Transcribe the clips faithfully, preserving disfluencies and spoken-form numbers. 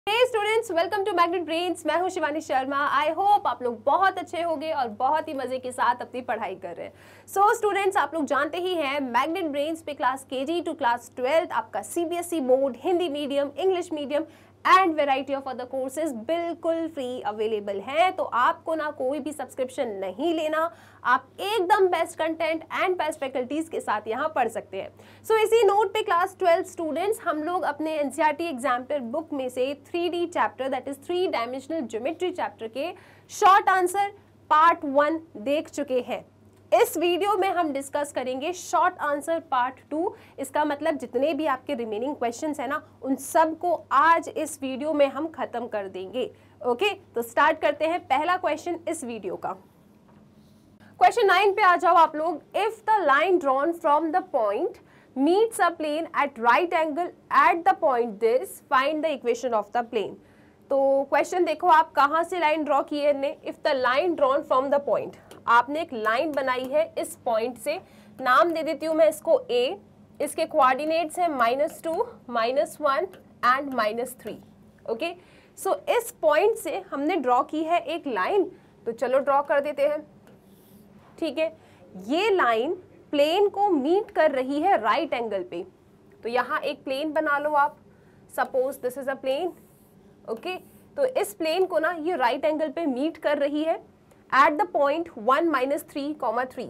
Hey students, welcome to magnet brains. मैं हूं Shivani Sharma. I hope आप लोग बहुत अच्छे होंगे और बहुत ही मजे के साथ अपनी पढ़ाई कर रहे हैं। सो so, स्टूडेंट्स, आप लोग जानते ही हैं मैग्नेट ब्रेन्स पे class KG to class twelfth आपका CBSE board, Hindi medium, English medium and variety of other courses बिल्कुल फ्री अवेलेबल हैं। तो आपको ना कोई भी सब्सक्रिप्शन नहीं लेना, आप एकदम best content and best faculties के साथ यहाँ पढ़ सकते हैं। सो so, इसी नोट पे क्लास ट्वेल्थ स्टूडेंट्स हम लोग अपने एनसीईआरटी एग्जाम्पलर बुक में से three D chapter that is three dimensional geometry chapter के शॉर्ट आंसर पार्ट वन देख चुके हैं। इस वीडियो में हम डिस्कस करेंगे शॉर्ट आंसर पार्ट टू। इसका मतलब जितने भी आपके रिमेनिंग क्वेश्चंस है ना, उन सब को आज इस वीडियो में हम खत्म कर देंगे। ओके, तो स्टार्ट करते हैं पहला क्वेश्चन इस वीडियो का। क्वेश्चन नाइन पे आ जाओ आप लोग। If the line drawn from the point meets a plane at right angle at the point this, find the equation of the plane. तो क्वेश्चन देखो, आप कहाँ से लाइन ड्रॉ की है ने। If the line drawn from the point, आपने एक लाइन बनाई है इस पॉइंट से, नाम दे देती हूं मैं इसको ए। इसके कोऑर्डिनेट्स हैं minus two, minus one and minus three. Okay, so इस पॉइंट से हमने ड्रॉ की है एक लाइन, तो चलो ड्रॉ कर देते हैं। ठीक है, ये लाइन प्लेन को मीट कर रही है राइट एंगल पे। तो यहाँ एक प्लेन बना लो आप, suppose this is a plane. Okay, तो इस प्लेन को ना ये राइट एंगल पे मीट कर रही है at the point one minus three comma three.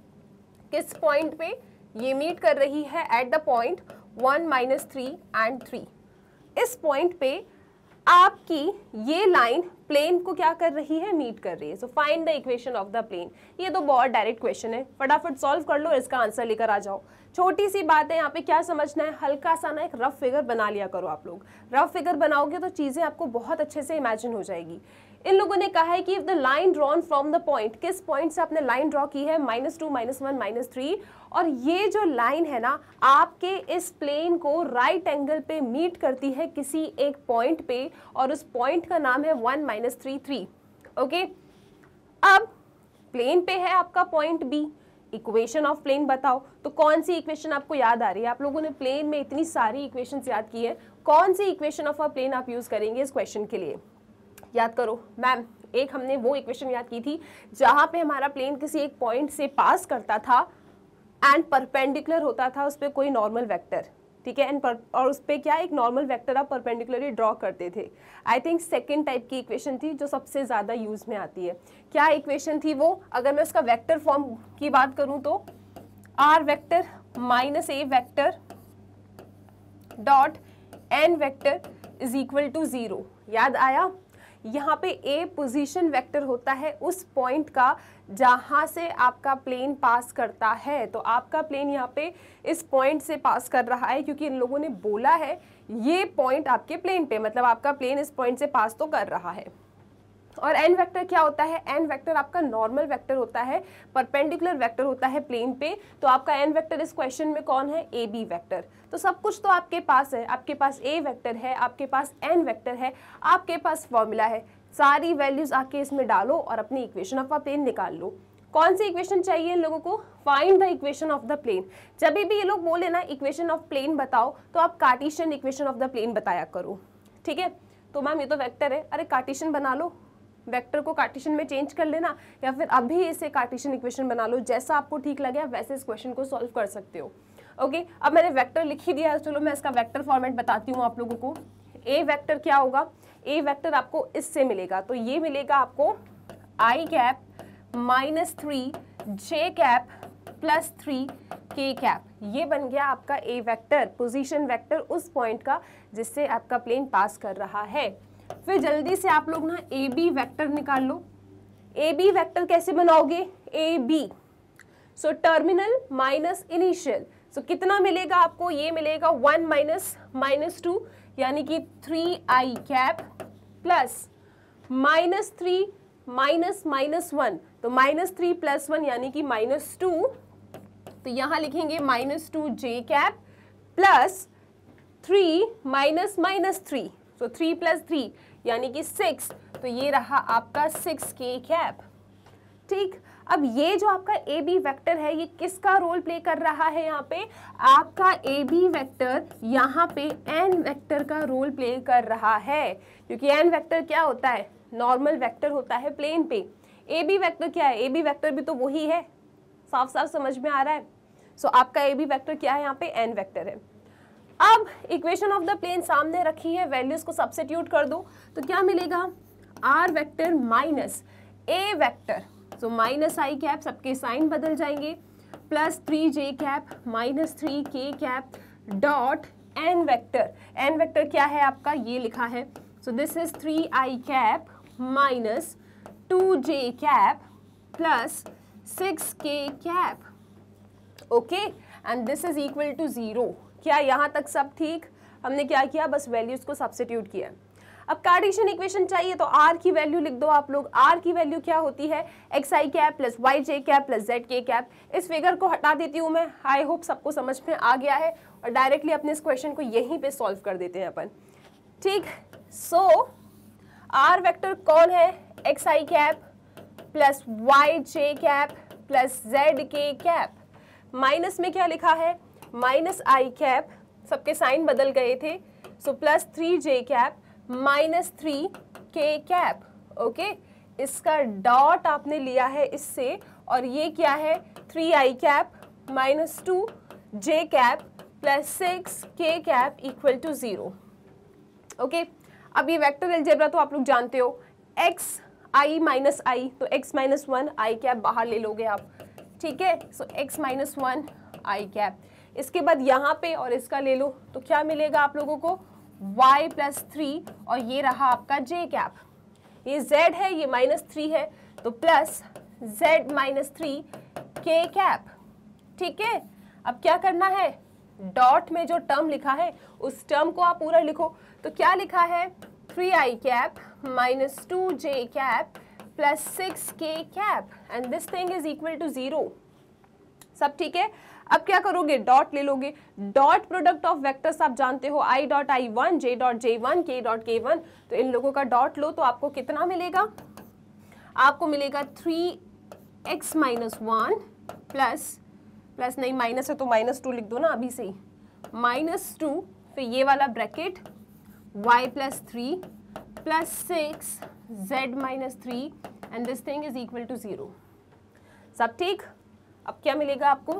किस पॉइंट पे ये मीट कर रही है? At the point one minus three and three. इस पॉइंट पे आपकी ये लाइन प्लेन को क्या कर रही है? मीट कर रही है। So find the equation of the plane. ये तो बहुत डायरेक्ट क्वेश्चन है, फटाफट सॉल्व कर लो, इसका आंसर लेकर आ जाओ। छोटी सी बात है यहाँ पे, क्या समझना है, हल्का सा ना एक रफ फिगर बना लिया करो आप लोग। रफ फिगर बनाओगे तो चीजें आपको बहुत अच्छे से इमेजिन हो जाएगी। इन लोगों ने कहा है कि if the line drawn from the point, किस पॉइंट से आपने लाइन ड्रॉ की है? Minus two, minus one, minus three. और ये जो लाइन है ना, आपके इस प्लेन को राइट एंगल पे मीट करती है किसी एक पॉइंट पे, और उस पॉइंट का नाम है one minus three three. Okay, अब प्लेन पे है आपका point B. Equation of plane बताओ, तो कौन सी इक्वेशन आपको याद आ रही है? आप लोगों ने प्लेन में इतनी सारी इक्वेशंस याद की है, कौन सी इक्वेशन ऑफ अ प्लेन आप यूज करेंगे इस क्वेश्चन के लिए? याद करो मैम। एक हमने वो इक्वेशन याद की थी जहां पे हमारा प्लेन किसी एक पॉइंट से पास करता था एंड परपेंडिकुलर होता था उस पर कोई नॉर्मल वेक्टर। ठीक है, एंड और उस पर क्या एक नॉर्मल वेक्टर आप परपेंडिकुलरली ड्रॉ करते थे। आई थिंक सेकेंड टाइप की इक्वेशन थी जो सबसे ज्यादा यूज में आती है। क्या इक्वेशन थी वो? अगर मैं उसका वेक्टर फॉर्म की बात करूं तो R vector minus A vector dot N vector is equal to zero. याद आया? यहाँ पे ए पोजीशन वेक्टर होता है उस पॉइंट का जहां से आपका प्लेन पास करता है। तो आपका प्लेन यहाँ पे इस पॉइंट से पास कर रहा है, क्योंकि इन लोगों ने बोला है ये पॉइंट आपके प्लेन पे, मतलब आपका प्लेन इस पॉइंट से पास तो कर रहा है। और एन वेक्टर क्या होता है? एन वेक्टर आपका नॉर्मल वेक्टर होता है, परपेंडिकुलर वेक्टर होता है प्लेन पे। तो आपका एन वेक्टर इस क्वेश्चन में कौन है? A B vector. तो सब कुछ तो आपके पास है, आपके पास ए वेक्टर है, आपके पास एन वेक्टर है, आपके पास फॉर्मूला है। सारी वैल्यूज आके इसमें डालो और अपनी इक्वेशन ऑफ अ प्लेन निकाल लो। कौन सी इक्वेशन चाहिए इन लोगों को? Find the equation of the plane. जब भी ये लोग बोले ना इक्वेशन ऑफ प्लेन बताओ, तो आप Cartesian equation of the plane बताया करो। ठीक है, तो मैम ये तो वेक्टर है, अरे कार्टेशियन बना लो, वेक्टर को कार्टेशियन में चेंज कर लेना, या फिर अभी इसे कार्टेशियन इक्वेशन बना लो। जैसा आपको ठीक लगे वैसे इस क्वेश्चन को सॉल्व कर सकते हो। ओके, अब मैंने वेक्टर लिख ही दिया है, चलो मैं इसका वेक्टर फॉर्मेट बताती हूँ आप लोगों को। ए वेक्टर क्या होगा? ए वेक्टर आपको इससे मिलेगा, तो ये मिलेगा आपको I cap minus three J cap plus three K cap. ये बन गया आपका ए वेक्टर, पोजीशन वेक्टर उस पॉइंट का जिससे आपका प्लेन पास कर रहा है। फिर जल्दी से आप लोग ना ए बी वेक्टर निकाल लो। ए बी वेक्टर कैसे बनाओगे? A B, so terminal minus initial. So कितना मिलेगा आपको? ये मिलेगा वन माइनस माइनस टू, यानी कि three I cap plus minus three minus minus one, तो माइनस थ्री प्लस वन यानी कि माइनस टू। तो यहां लिखेंगे minus two J cap plus three minus minus three, so three plus three यानी कि सिक्स। तो ये रहा आपका सिक्स के कैप। ठीक, अब ये जो आपका ए बी वेक्टर है ये किसका रोल प्ले कर रहा है? यहाँ पे आपका ए बी वेक्टर यहाँ पे एन वेक्टर का रोल प्ले कर रहा है, क्योंकि एन वेक्टर क्या होता है? नॉर्मल वेक्टर होता है प्लेन पे। ए बी वेक्टर क्या है? ए बी वेक्टर भी तो वही है, साफ साफ समझ में आ रहा है। सो so, आपका ए बी वेक्टर क्या है? यहाँ पे एन वेक्टर है। अब इक्वेशन ऑफ द प्लेन सामने रखी है, वैल्यूज को सब्स्टिट्यूट कर दो तो क्या मिलेगा? R vector minus A vector, so minus I cap, सबके साइन बदल जाएंगे, plus three J cap minus three K cap dot N vector. N vector क्या है आपका? ये लिखा है, so this is three I cap minus two J cap plus six K cap. Okay, and this is equal to zero. क्या यहाँ तक सब ठीक? हमने क्या किया? बस वैल्यूज को सब्स्टिट्यूट किया। अब कार्टेशियन इक्वेशन चाहिए तो आर की वैल्यू लिख दो आप लोग। आर की वैल्यू क्या होती है? X I cap plus Y J cap plus Z K cap. इस फिगर को हटा देती हूँ मैं। आई होप सबको समझ में आ गया है और डायरेक्टली अपने इस क्वेश्चन को यहीं पे सॉल्व कर देते हैं अपन। ठीक, सो आर वेक्टर कौन है? X I cap plus Y J cap plus Z K cap. Minus में क्या लिखा है? माइनस आई कैप, सबके साइन बदल गए थे, so plus three J cap minus three K cap. Okay, इसका डॉट आपने लिया है इससे, और ये क्या है? Three I cap minus two J cap plus six K cap equal to zero. Okay, अब ये वेक्टर अलजेब्रा तो आप लोग जानते हो, एक्स आई माइनस आई, तो X minus one I cap बाहर ले लोगे आप। ठीक है, so X minus one I cap, इसके बाद यहाँ पे और इसका ले लो तो क्या मिलेगा आप लोगों को? y प्लस थ्री, और ये रहा आपका j कैप। ये z है, ये माइनस थ्री है, तो plus z minus three K cap. ठीक है, अब क्या करना है? डॉट में जो टर्म लिखा है उस टर्म को आप पूरा लिखो। तो क्या लिखा है? Three I cap minus two J cap plus six K cap, and this thing is equal to zero. सब ठीक है? अब क्या करोगे? डॉट ले लोगे। डॉट प्रोडक्ट ऑफ वेक्टर्स आप जानते हो, I dot I one, J dot J one, K dot K one, तो इन लोगों का डॉट लो तो आपको कितना मिलेगा? आपको मिलेगा three X minus one plus plus नहीं माइनस है तो माइनस टू लिख दो ना अभी से ही, माइनस टू, फिर ये वाला bracket y plus three plus six Z minus three, and this thing is equal to zero. सब ठीक? अब क्या मिलेगा आपको?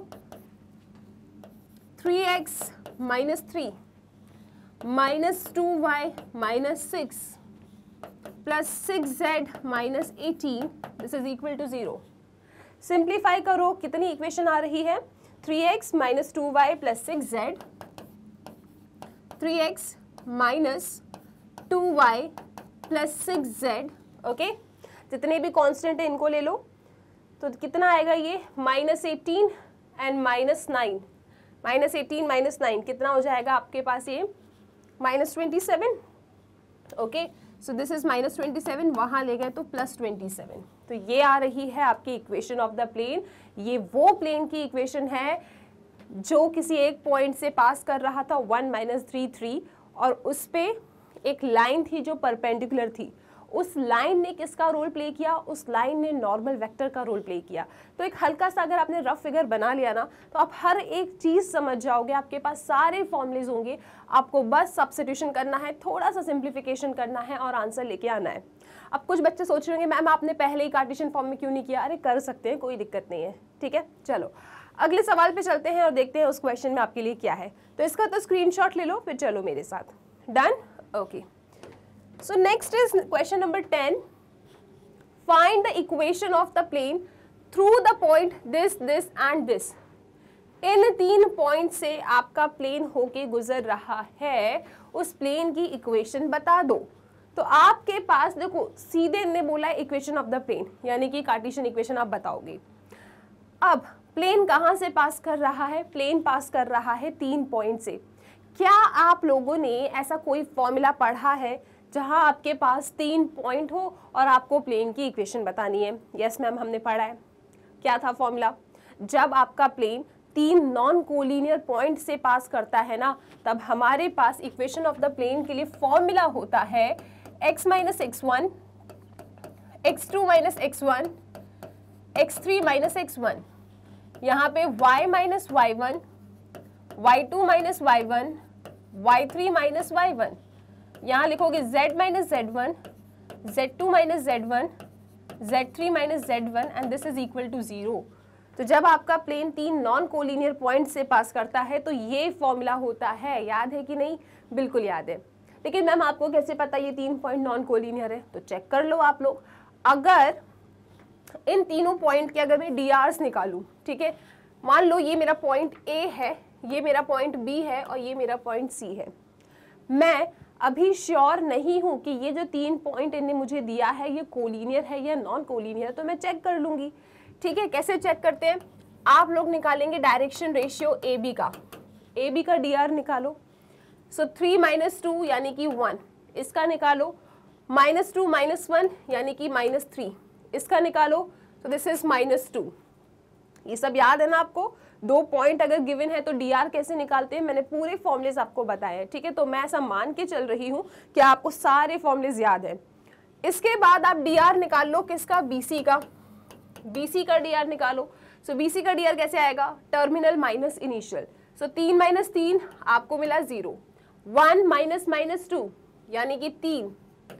Three X minus three minus two Y minus six plus six Z minus eighteen, this is equal to zero. Simplify करो, कितनी equation आ रही है? Three X minus two Y plus six Z, three X minus two Y plus six Z. Okay, जितने भी constant है इनको ले लो, तो कितना आएगा ये? Minus eighteen and minus nine, minus eighteen minus nine कितना हो जाएगा आपके पास? ये minus twenty seven. Okay, so this is minus twenty seven, वहाँ ले गए तो प्लस ट्वेंटी सेवन। तो ये आ रही है आपकी इक्वेशन ऑफ द प्लेन। ये वो प्लेन की इक्वेशन है जो किसी एक पॉइंट से पास कर रहा था वन माइनस थ्री थ्री, और उस पे एक लाइन थी जो परपेंडिकुलर थी। उस लाइन ने किसका रोल प्ले किया? उस लाइन ने नॉर्मल वेक्टर का रोल प्ले किया। तो एक हल्का सा अगर आपने रफ फिगर बना लिया ना तो आप हर एक चीज़ समझ जाओगे, आपके पास सारे फॉर्मूलेज होंगे, आपको बस सब्स्टिट्यूशन करना है, थोड़ा सा सिंप्लीफिकेशन करना है और आंसर लेके आना है। अब कुछ बच्चे सोच रहे होंगे मैम आपने पहले ही कार्टेशियन फॉर्म में क्यों नहीं किया? अरे कर सकते हैं, कोई दिक्कत नहीं है। ठीक है, चलो अगले सवाल पे चलते हैं और देखते हैं उस क्वेश्चन में आपके लिए क्या है। तो इसका तो स्क्रीनशॉट ले लो, फिर चलो मेरे साथ। Done? Okay, so next is question number ten. Find the equation of the plane through the point this, this and this. इन तीन पॉइंट से आपका प्लेन होके गुजर रहा है, उस प्लेन की इक्वेशन बता दो। तो आपके पास देखो सीधे ने बोला है इक्वेशन ऑफ द प्लेन, यानी कि कार्टेशियन इक्वेशन आप बताओगे। अब प्लेन कहाँ से पास कर रहा है? प्लेन पास कर रहा है तीन पॉइंट से। क्या आप लोगों ने ऐसा कोई फॉर्मूला पढ़ा है जहां आपके पास तीन पॉइंट हो और आपको प्लेन की इक्वेशन बतानी है? यस मैम, हमने पढ़ा है। क्या था फॉर्मूला? जब आपका प्लेन तीन नॉन कोलिनियर पॉइंट से पास करता है ना, तब हमारे पास इक्वेशन ऑफ द प्लेन के लिए फॉर्मूला होता है X minus x one, x two minus x one, X three minus x one, यहाँ पे y minus Y one, Y two minus Y one, Y three minus Y one, यहाँ लिखोगे z minus Z one, Z two minus Z one, Z three minus Z one and this is equal to zero. तो जब आपका plane तीन non collinear point से पास करता है तो ये फॉर्मूला होता है, याद है कि नहीं? बिल्कुल याद है। लेकिन मैम आपको कैसे पता ये तीन पॉइंट नॉन कोलिनियर है? तो चेक कर लो आप लोग। अगर इन तीनों पॉइंट के अगर मैं डी आर्स निकालूं, ठीक है, मान लो ये मेरा पॉइंट ए है, ये मेरा पॉइंट बी है और ये मेरा पॉइंट सी है। मैं अभी श्योर नहीं हूं कि ये जो तीन पॉइंट इन्हें मुझे दिया है ये कोलिनियर है या नॉन कोलिनियर, तो मैं चेक कर लूंगी। ठीक है, कैसे चेक करते हैं? आप लोग निकालेंगे डायरेक्शन रेशियो ए बी का, ए बी का डी आर निकालो। सो थ्री माइनस टू यानी कि वन, इसका निकालो। माइनस टू माइनस वन यानी कि माइनस थ्री, इसका निकालो। तो दिस इज माइनस टू। ये सब याद है ना आपको? दो पॉइंट अगर गिवन है तो डी आर कैसे निकालते हैं, मैंने पूरे फॉर्मुलेज आपको बताए हैं। ठीक है, तो मैं ऐसा मान के चल रही हूँ कि आपको सारे फॉर्मुलेज याद हैं। इसके बाद आप डी आर निकाल लो, किसका? बीसी का। बीसी का डी आर निकालो। सो so, बीसी का डी आर कैसे आएगा? Terminal minus initial. सो तीन माइनस तीन आपको मिला zero. One minus minus two यानी कि तीन।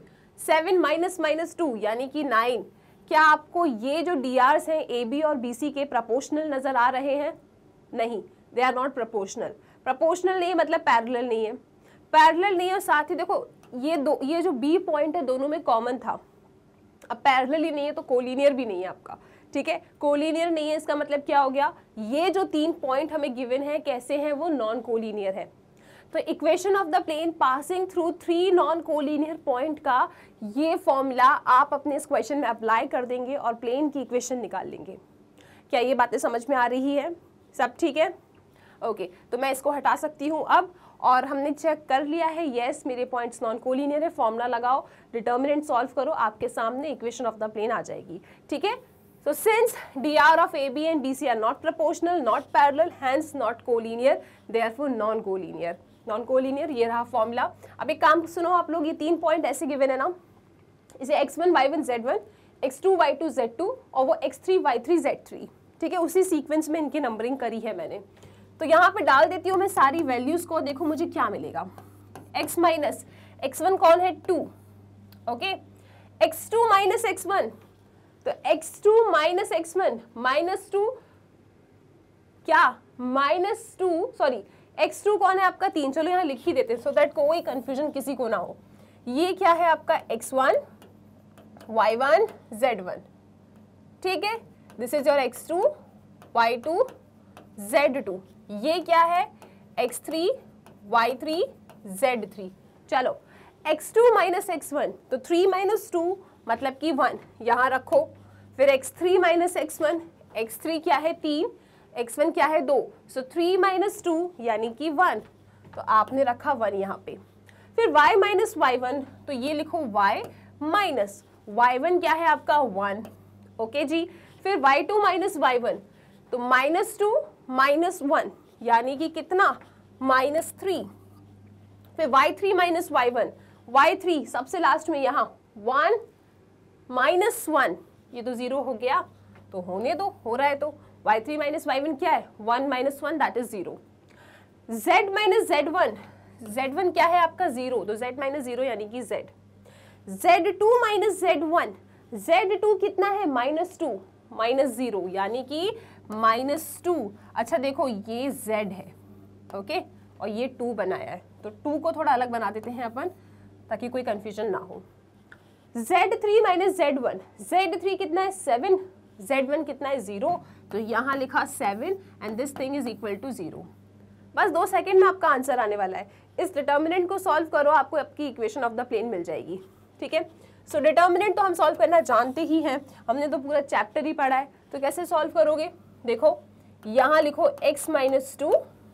सेवन माइनस माइनस टू यानी कि नाइन। क्या आपको ये जो डी आर्स हैं ए बी और बी सी के प्रोपोर्शनल नजर आ रहे हैं? नहीं, they are not proportional. Proportional नहीं है मतलब पैरेलल नहीं है, पैरेलल नहीं है। और साथ ही देखो ये दो, ये जो बी पॉइंट है दोनों में कॉमन था। अब पैरेलल ही नहीं है तो कोलिनियर भी नहीं है आपका। ठीक है, कोलिनियर नहीं है इसका मतलब क्या हो गया? ये जो तीन पॉइंट हमें गिवन है कैसे हैं? वो नॉन कोलिनियर है। तो equation of the plane passing through three non collinear point का ये फॉर्मूला आप अपने इस क्वेश्चन में अप्लाई कर देंगे और प्लेन की इक्वेशन निकाल लेंगे। क्या ये बातें समझ में आ रही है? सब ठीक है? ओके, तो मैं इसको हटा सकती हूँ अब। और हमने चेक कर लिया है, यस मेरे पॉइंट्स नॉन कोलिनियर है। फॉर्मूला लगाओ, डिटर्मिनेंट सॉल्व करो, आपके सामने इक्वेशन ऑफ द प्लेन आ जाएगी। ठीक है, so since D R of A B and B C are not proportional, not parallel, hence not collinear, therefore non collinear. Non collinear, ये रहा फॉर्मूला। अब एक काम सुनो आप लोग, ये तीन पॉइंट ऐसे गिवन है ना, इसे X one Y one Z one, x two Y two Z two और वो X three Y three Z three. ठीक है, उसी सीक्वेंस में इनकी नंबरिंग करी है मैंने। तो यहाँ पे डाल देती हूँ मैं सारी वैल्यूज को, देखो मुझे क्या मिलेगा। एक्स माइनस एक्स वन कौन है? Two. Okay, X two minus x one, तो X two minus x one minus two क्या? Minus two, sorry X two कौन है आपका? तीन। चलो यहाँ लिख ही देते हैं सो दैट कोई कंफ्यूजन किसी को ना हो। ये क्या है आपका? X one Y one Z one. ठीक है, this is your X two Y two Z two. ये क्या है? X three Y three Z three. चलो X two minus x one, तो थ्री माइनस टू मतलब कि वन, यहाँ रखो। फिर X three minus x one, X three क्या है? तीन, एक्स वन क्या है? दो। सो थ्री माइनस टू यानी कि वन, तो आपने रखा वन यहाँ पे। फिर y माइनस वाई वन, तो ये लिखो y माइनस वाई वन क्या है आपका? वन। ओके जी। फिर y two minus Y one, तो माइनस टू माइनस वन यानी कि कितना? Minus three. फिर y three minus Y one, Y three सबसे लास्ट में यहाँ वन माइनस वन, ये तो जीरो हो गया, तो होने दो, हो रहा है तो y three minus Y one क्या है? One minus one that is zero. z minus Z one, Z one क्या है आपका? जीरो, तो z माइनस जीरो यानी कि z। Z two minus Z one, Z two कितना है? माइनस टू, माइनस जीरो यानी कि माइनस टू। अच्छा देखो ये z है, ओके, और ये टू बनाया है, तो टू को थोड़ा अलग बना देते हैं अपन ताकि कोई कंफ्यूजन ना हो। Z three minus Z one, Z three कितना है? सेवन, जेड वन कितना है? जीरो, तो यहाँ लिखा seven and this thing is equal to zero. बस दो सेकंड में आपका आंसर आने वाला है। इस डिटर्मिनेंट को सॉल्व करो, आपको आपकी इक्वेशन ऑफ द प्लेन मिल जाएगी। ठीक है, सो डिटर्मिनेंट तो हम सॉल्व करना जानते ही हैं, हमने तो पूरा चैप्टर ही पढ़ा है। तो कैसे सॉल्व करोगे? देखो यहाँ लिखो x माइनस टू,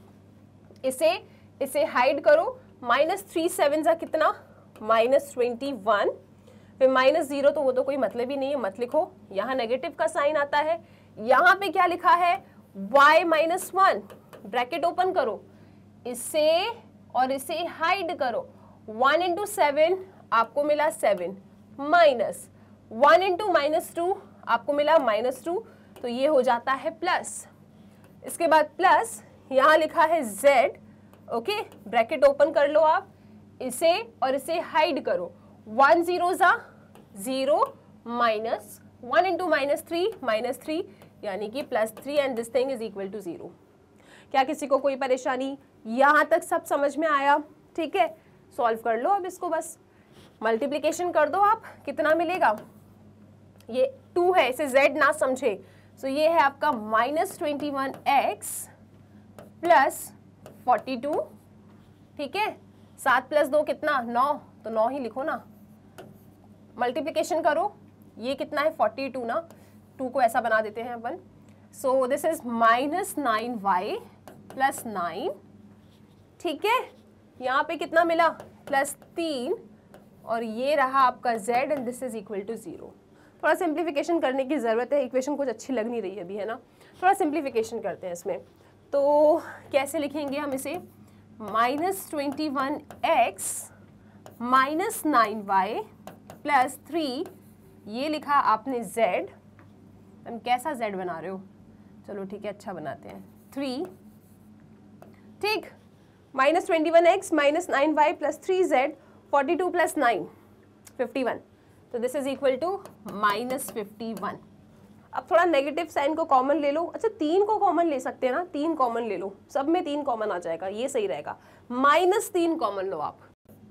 इसे इसे हाइड करो, माइनस थ्री सेवन जा कितना? Minus twenty one. फिर माइनस जीरो, तो वो तो कोई मतलब ही नहीं है, मत लिखो। यहाँ नेगेटिव का साइन आता है। यहाँ पे क्या लिखा है? y minus one, bracket open करो, इसे और इसे हाइड करो। वन इंटू सेवन आपको मिला seven, minus one into minus two आपको मिला माइनस टू, तो ये हो जाता है प्लस। इसके बाद प्लस यहाँ लिखा है z, ओके, ब्रैकेट ओपन कर लो आप, इसे और इसे हाइड करो, वन जीरो जा zero minus one into minus three minus three यानी कि plus three and this thing is equal to zero. क्या किसी को कोई परेशानी? यहाँ तक सब समझ में आया? ठीक है, सॉल्व कर लो अब इसको, बस मल्टीप्लिकेशन कर दो आप, कितना मिलेगा? ये टू है, इसे z ना समझे, सो so ये है आपका minus twenty one x plus forty two, ठीक है, सात प्लस दो कितना? नौ, तो नौ ही लिखो ना, मल्टीप्लिकेशन करो, ये कितना है? फोर्टी टू ना, टू को ऐसा बना देते हैं अपन, so this is minus nine y plus nine, ठीक है, यहाँ पे कितना मिला? प्लस तीन, और ये रहा आपका z and this is equal to zero. थोड़ा सिंप्लीफिकेशन करने की ज़रूरत है, इक्वेशन कुछ अच्छी लग नहीं रही है अभी, है ना, थोड़ा सिंप्लीफिकेशन करते हैं इसमें। तो कैसे लिखेंगे हम इसे? Minus twenty one x minus nine y plus three, ये लिखा आपने z, हम कैसा z बना रहे हो? चलो ठीक है, अच्छा बनाते हैं, थ्री, ठीक, minus twenty one x minus nine y plus three z, forty two plus nine fifty one, तो this is equal to minus fifty one. अब थोड़ा नेगेटिव साइन को कॉमन ले लो, अच्छा तीन को कॉमन ले सकते हैं ना, तीन कॉमन ले लो, सब में तीन कॉमन आ जाएगा, ये सही रहेगा, माइनस तीन कॉमन लो आप,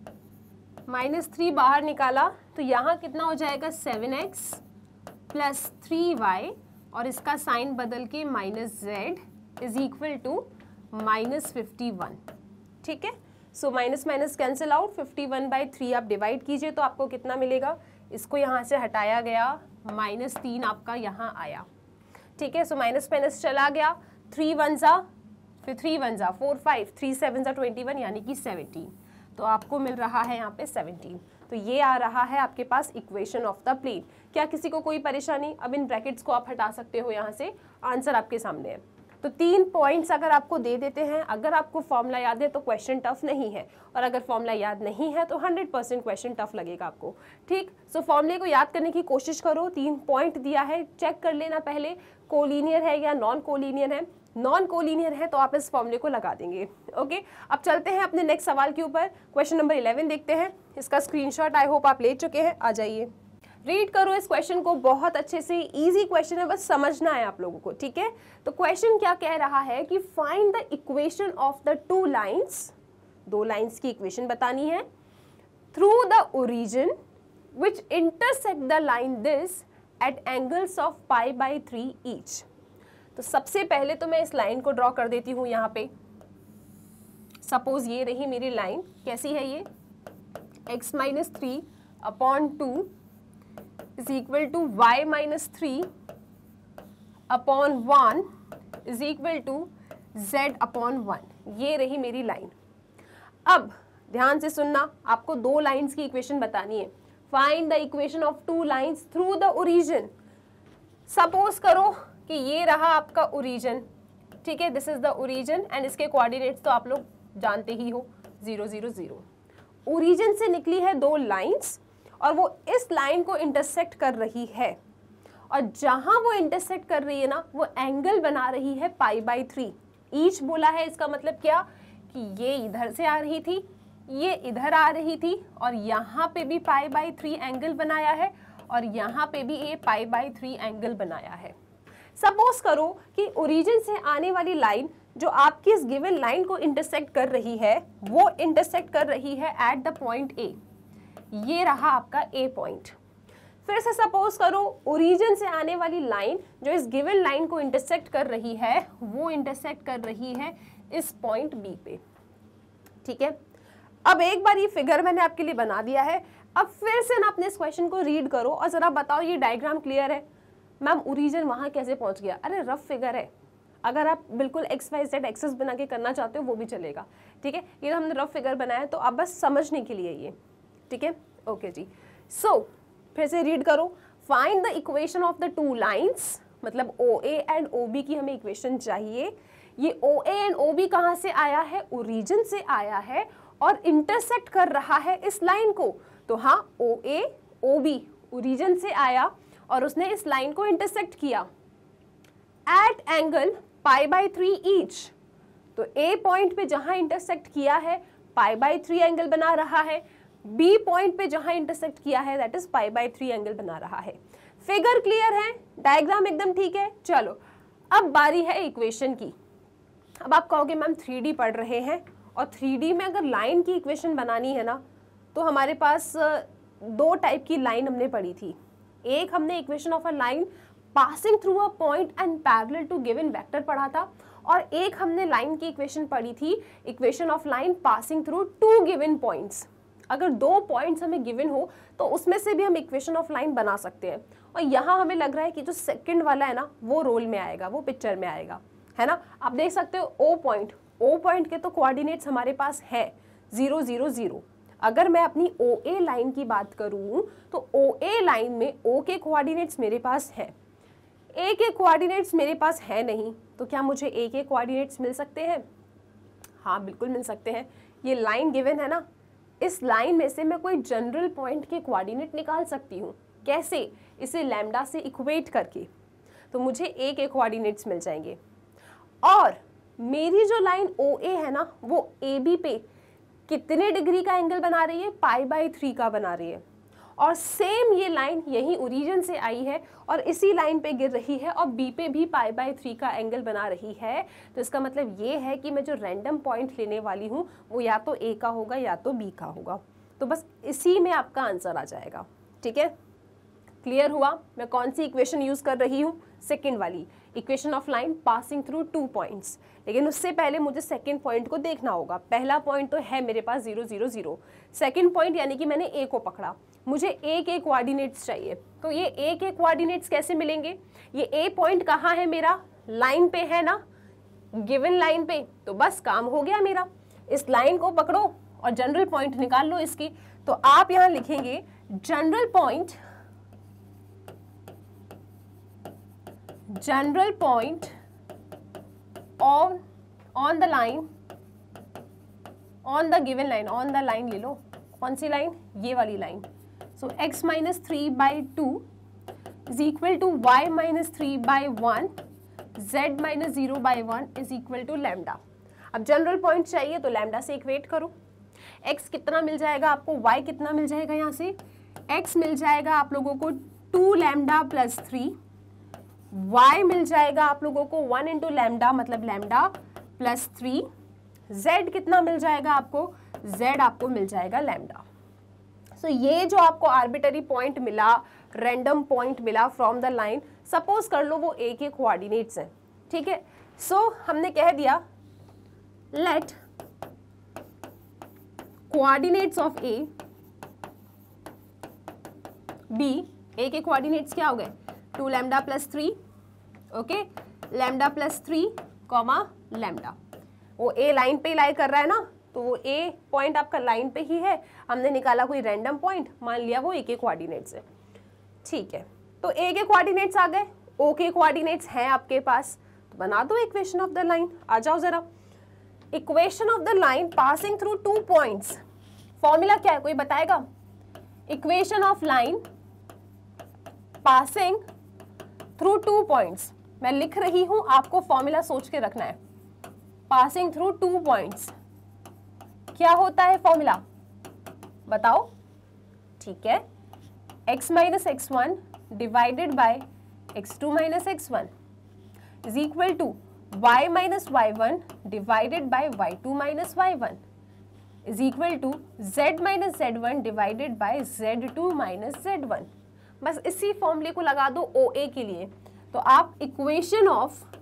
माइनस थ्री बाहर निकाला तो यहाँ कितना हो जाएगा? Seven x plus three y, और इसका साइन बदल के minus z is equal to minus fifty one, ठीक है। So minus minus cancel out, fifty one by three आप डिवाइड कीजिए तो आपको कितना मिलेगा? इसको यहाँ से हटाया गया, माइनस तीन आपका यहाँ आया, ठीक है। सो माइनस माइनस चला गया, थ्री वन जा, फिर थ्री वन जा फोर फाइव, थ्री सेवन जा ट्वेंटी वन यानी कि सेवनटीन, तो आपको मिल रहा है यहाँ पे सेवनटीन। तो ये आ रहा है आपके पास इक्वेशन ऑफ द प्लेन। क्या किसी को कोई परेशानी? अब इन ब्रैकेट्स को आप हटा सकते हो यहाँ से, आंसर आपके सामने है। तो तीन पॉइंट्स अगर आपको दे देते हैं, अगर आपको फॉर्मूला याद है तो क्वेश्चन टफ नहीं है, और अगर फॉर्मूला याद नहीं है तो हंड्रेड परसेंट क्वेश्चन टफ लगेगा आपको, ठीक। सो फॉर्मूले को याद करने की कोशिश करो, तीन पॉइंट दिया है, चेक कर लेना पहले कोलिनियर है या नॉन कोलिनियर है। नॉन कोलिनियर है तो आप इस फॉर्मूले को लगा देंगे, ओके। अब चलते हैं अपने नेक्स्ट सवाल के ऊपर, क्वेश्चन नंबर इलेवन देखते हैं। इसका स्क्रीनशॉट आई होप आप ले चुके हैं, आ जाइए रीड करो इस क्वेश्चन को बहुत अच्छे से, इजी क्वेश्चन है, बस समझना है आप लोगों को, ठीक है। तो क्वेश्चन क्या कह रहा है कि find the equation of the two lines, दो लाइंस की इक्वेशन बतानी है, through the origin which intersect the line this at angles of pi by three each. तो सबसे पहले तो मैं इस लाइन को ड्रॉ कर देती हूं यहाँ पे, सपोज ये रही मेरी लाइन, कैसी है ये? x minus three upon two is equal to y minus three upon one is equal to z upon one. ये रही मेरी लाइन। अब ध्यान से सुनना, आपको दो लाइंस की इक्वेशन बतानी है। Find the equation of two lines through the origin. Suppose करो कि ये रहा आपका ओरिजिन, ठीक है, this is the origin and इसके कोऑर्डिनेट्स तो आप लोग जानते ही हो, जीरो जीरो जीरो। ओरिजिन से निकली है दो लाइंस और वो इस लाइन को इंटरसेक्ट कर रही है, और जहां वो इंटरसेक्ट कर रही है ना, वो एंगल बना रही है पाई बाई थ्री। ईच बोला है, इसका मतलब क्या कि ये इधर से आ रही थी, ये इधर आ रही थी, और यहाँ पे भी पाई बाई थ्री एंगल बनाया है, और यहाँ पे भी ये पाई बाई थ्री एंगल बनाया है। सपोज करो कि ओरिजिन से आने वाली लाइन जो आपकी इस गिवन लाइन को इंटरसेक्ट कर रही है, वो इंटरसेक्ट कर रही है एट द पॉइंट ए। ये रहा आपका ए पॉइंट। फिर से सपोज करो ओरिजिन से आने वाली लाइन जो इस गिवन लाइन को इंटरसेक्ट कर रही है, वो इंटरसेक्ट कर रही है इस पॉइंट बी पे, ठीक है। अब एक बार ये फिगर मैंने आपके लिए बना दिया है, अब फिर से ना अपने इस क्वेश्चन को रीड करो और जरा बताओ ये डायग्राम क्लियर है? मैम ओरिजिन वहां कैसे पहुंच गया? अरे रफ फिगर है, अगर आप बिल्कुल एक्स वाई जेड एक्सेस बना के करना चाहते हो वो भी चलेगा, ठीक है। ये तो हमने रफ फिगर बनाया, तो आप बस समझने के लिए ये, ठीक है, ओके जी। सो so, फिर से रीड करो, find the equation of the two lines, मतलब O A and o B की हमें इक्वेशन चाहिए। ये ओ ए एंड ओ बी कहाँ से आया है? ओरिजिन से आया है और इंटरसेक्ट कर रहा है इस लाइन को। तो हाँ, ओ ए ओ बी ओरिजिन से आया और उसने इस लाइन को इंटरसेक्ट किया at angle pi by three each. तो ए पॉइंट पे जहां इंटरसेक्ट किया है पाई बाई थ्री एंगल बना रहा है, बी पॉइंट पे जहां इंटरसेक्ट किया है that is pi by three angle बना रहा है। फिगर क्लियर है, डायग्राम एकदम ठीक है। चलो अब बारी है इक्वेशन की। अब आप कहोगे मैम थ्री डी पढ़ रहे हैं और थ्री डी में अगर लाइन की इक्वेशन बनानी है ना तो हमारे पास दो टाइप की लाइन हमने पढ़ी थी। एक हमने equation of a line passing through a point and parallel to given vector पढ़ा था, और एक हमने लाइन की इक्वेशन पढ़ी थी equation of line passing through two given points. अगर दो पॉइंट्स हमें गिवन हो तो उसमें से भी हम इक्वेशन ऑफ लाइन बना सकते हैं। और यहाँ हमें लग रहा है कि जो सेकंड वाला है ना वो रोल में आएगा, वो पिक्चर में आएगा, है ना। आप देख सकते हो ओ पॉइंट, ओ पॉइंट के तो कोऑर्डिनेट्स हमारे पास है जीरो जीरो जीरो। अगर मैं अपनी ओ ए लाइन की बात करूं तो ओ ए लाइन में ओ के कोऑर्डिनेट्स मेरे पास है, ए के कोऑर्डिनेट्स मेरे पास है नहीं, तो क्या मुझे ए के कोऑर्डिनेट्स मिल सकते हैं? हाँ बिल्कुल मिल सकते हैं। ये लाइन गिवन है ना, इस लाइन में से मैं कोई जनरल पॉइंट के कोऑर्डिनेट निकाल सकती हूँ। कैसे? इसे लैम्डा से इक्वेट करके, तो मुझे ए के कोऑर्डिनेट्स मिल जाएंगे। और मेरी जो लाइन ओ ए है ना वो ए बी पे कितने डिग्री का एंगल बना रही है? पाई बाई थ्री का बना रही है। और सेम ये लाइन यही ओरिजिन से आई है और इसी लाइन पे गिर रही है और बी पे भी पाई बाई थ्री का एंगल बना रही है। तो इसका मतलब ये है कि मैं जो रैंडम पॉइंट लेने वाली हूँ वो या तो ए का होगा या तो बी का होगा। तो बस इसी में आपका आंसर आ जाएगा। ठीक है, क्लियर हुआ? मैं कौन सी इक्वेशन यूज कर रही हूँ? सेकेंड वाली, equation of line passing through two points. लेकिन उससे पहले मुझे सेकेंड पॉइंट को देखना होगा। पहला पॉइंट तो है मेरे पास zero zero zero, second point यानी कि मैंने ए को पकड़ा, मुझे ए के कोऑर्डिनेट्स चाहिए। तो ये ए के कोऑर्डिनेट्स कैसे मिलेंगे? ये ए पॉइंट कहाँ है मेरा? लाइन पे है ना, गिवन लाइन पे। तो बस काम हो गया मेरा, इस लाइन को पकड़ो और जनरल पॉइंट निकाल लो इसकी। तो आप यहाँ लिखेंगे general point, general point on on the line, on the given line, on the line ले लो। कौन सी लाइन? ये वाली line. So x minus three by two is equal to Y minus three by one, z minus zero by one is equal to lambda. अब general point चाहिए तो lambda से इक्वेट करो। x कितना मिल जाएगा आपको? y कितना मिल जाएगा? यहाँ से x मिल जाएगा आप लोगों को two lambda plus three, y मिल जाएगा आप लोगों को वन इंटू लैम्डा मतलब लैम्डा प्लस थ्री, z कितना मिल जाएगा आपको? z आपको मिल जाएगा लैम्डा। सो so, ये जो आपको आर्बिटरी पॉइंट मिला, रैंडम पॉइंट मिला फ्रॉम द लाइन, सपोज कर लो वो a के कोऑर्डिनेट्स हैं। ठीक है, सो so, हमने कह दिया let coordinates of a B, a के कोऑर्डिनेट्स क्या हो गए? Two lambda plus three, okay, lambda plus three comma lambda. वो ए लाइन पे लाई कर रहा है ना, तो वो ए पॉइंट आपका लाइन पे ही है। हमने निकाला कोई रैंडम पॉइंट, मान लिया वो ए के कोऑर्डिनेट्स है। ठीक है, तो ए के कोऑर्डिनेट्स आ गए, ओ के कोऑर्डिनेट्स हैं आपके पास, तो बना दो इक्वेशन ऑफ द लाइन। आ जाओ जरा, equation of the line passing through two points. Formula क्या है, कोई बताएगा? Equation of line passing through two points, मैं लिख रही हूं, आपको फॉर्मूला सोच के रखना है। पासिंग थ्रू टू पॉइंट्स क्या होता है फॉर्मूला? बताओ। ठीक है, x minus x one divided by x two minus x one is equal to y minus Y one divided by y two minus Y one is equal to z minus Z one divided by z two minus Z one. बस इसी फॉर्मूले को लगा दो ओ A के लिए, तो आप इक्वेशन ऑफ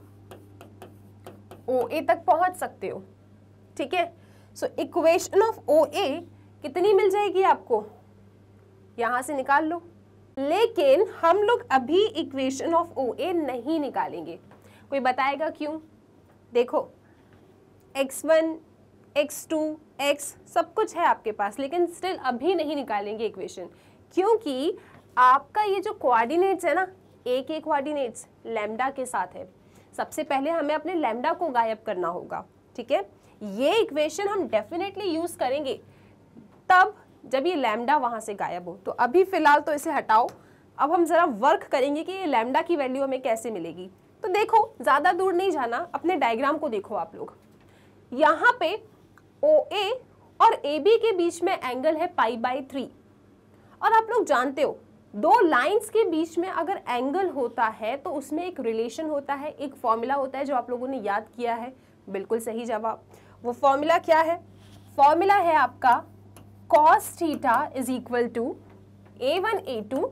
ओ ए तक पहुंच सकते हो। ठीक है, सो इक्वेशन ऑफ ओ ए कितनी मिल जाएगी आपको? यहां से निकाल लो। लेकिन हम लोग अभी इक्वेशन ऑफ ओ ए नहीं निकालेंगे। कोई बताएगा क्यों? देखो x one, x two, x सब कुछ है आपके पास, लेकिन स्टिल अभी नहीं निकालेंगे इक्वेशन, क्योंकि आपका ये जो कोऑर्डिनेट्स है ना, ए के कोऑर्डिनेट्स लैम्डा के साथ है। सबसे पहले हमें अपने लैम्डा को गायब करना होगा। ठीक है, ये इक्वेशन हम डेफिनेटली यूज करेंगे तब जब ये लैम्डा वहां से गायब हो। तो अभी फिलहाल तो इसे हटाओ, अब हम जरा वर्क करेंगे कि ये लैम्डा की वैल्यू हमें कैसे मिलेगी। तो देखो, ज्यादा दूर नहीं जाना, अपने डायग्राम को देखो आप लोग। यहाँ पे ओ ए और ए बी के बीच में एंगल है पाई बाई थ्री, और आप लोग जानते हो दो लाइंस के बीच में अगर एंगल होता है तो उसमें एक रिलेशन होता है, एक फॉर्मूला होता है जो आप लोगों ने याद किया है। बिल्कुल सही जवाब। वो फॉर्मूला क्या है? फॉर्मूला है आपका cos theta is equal to A one A two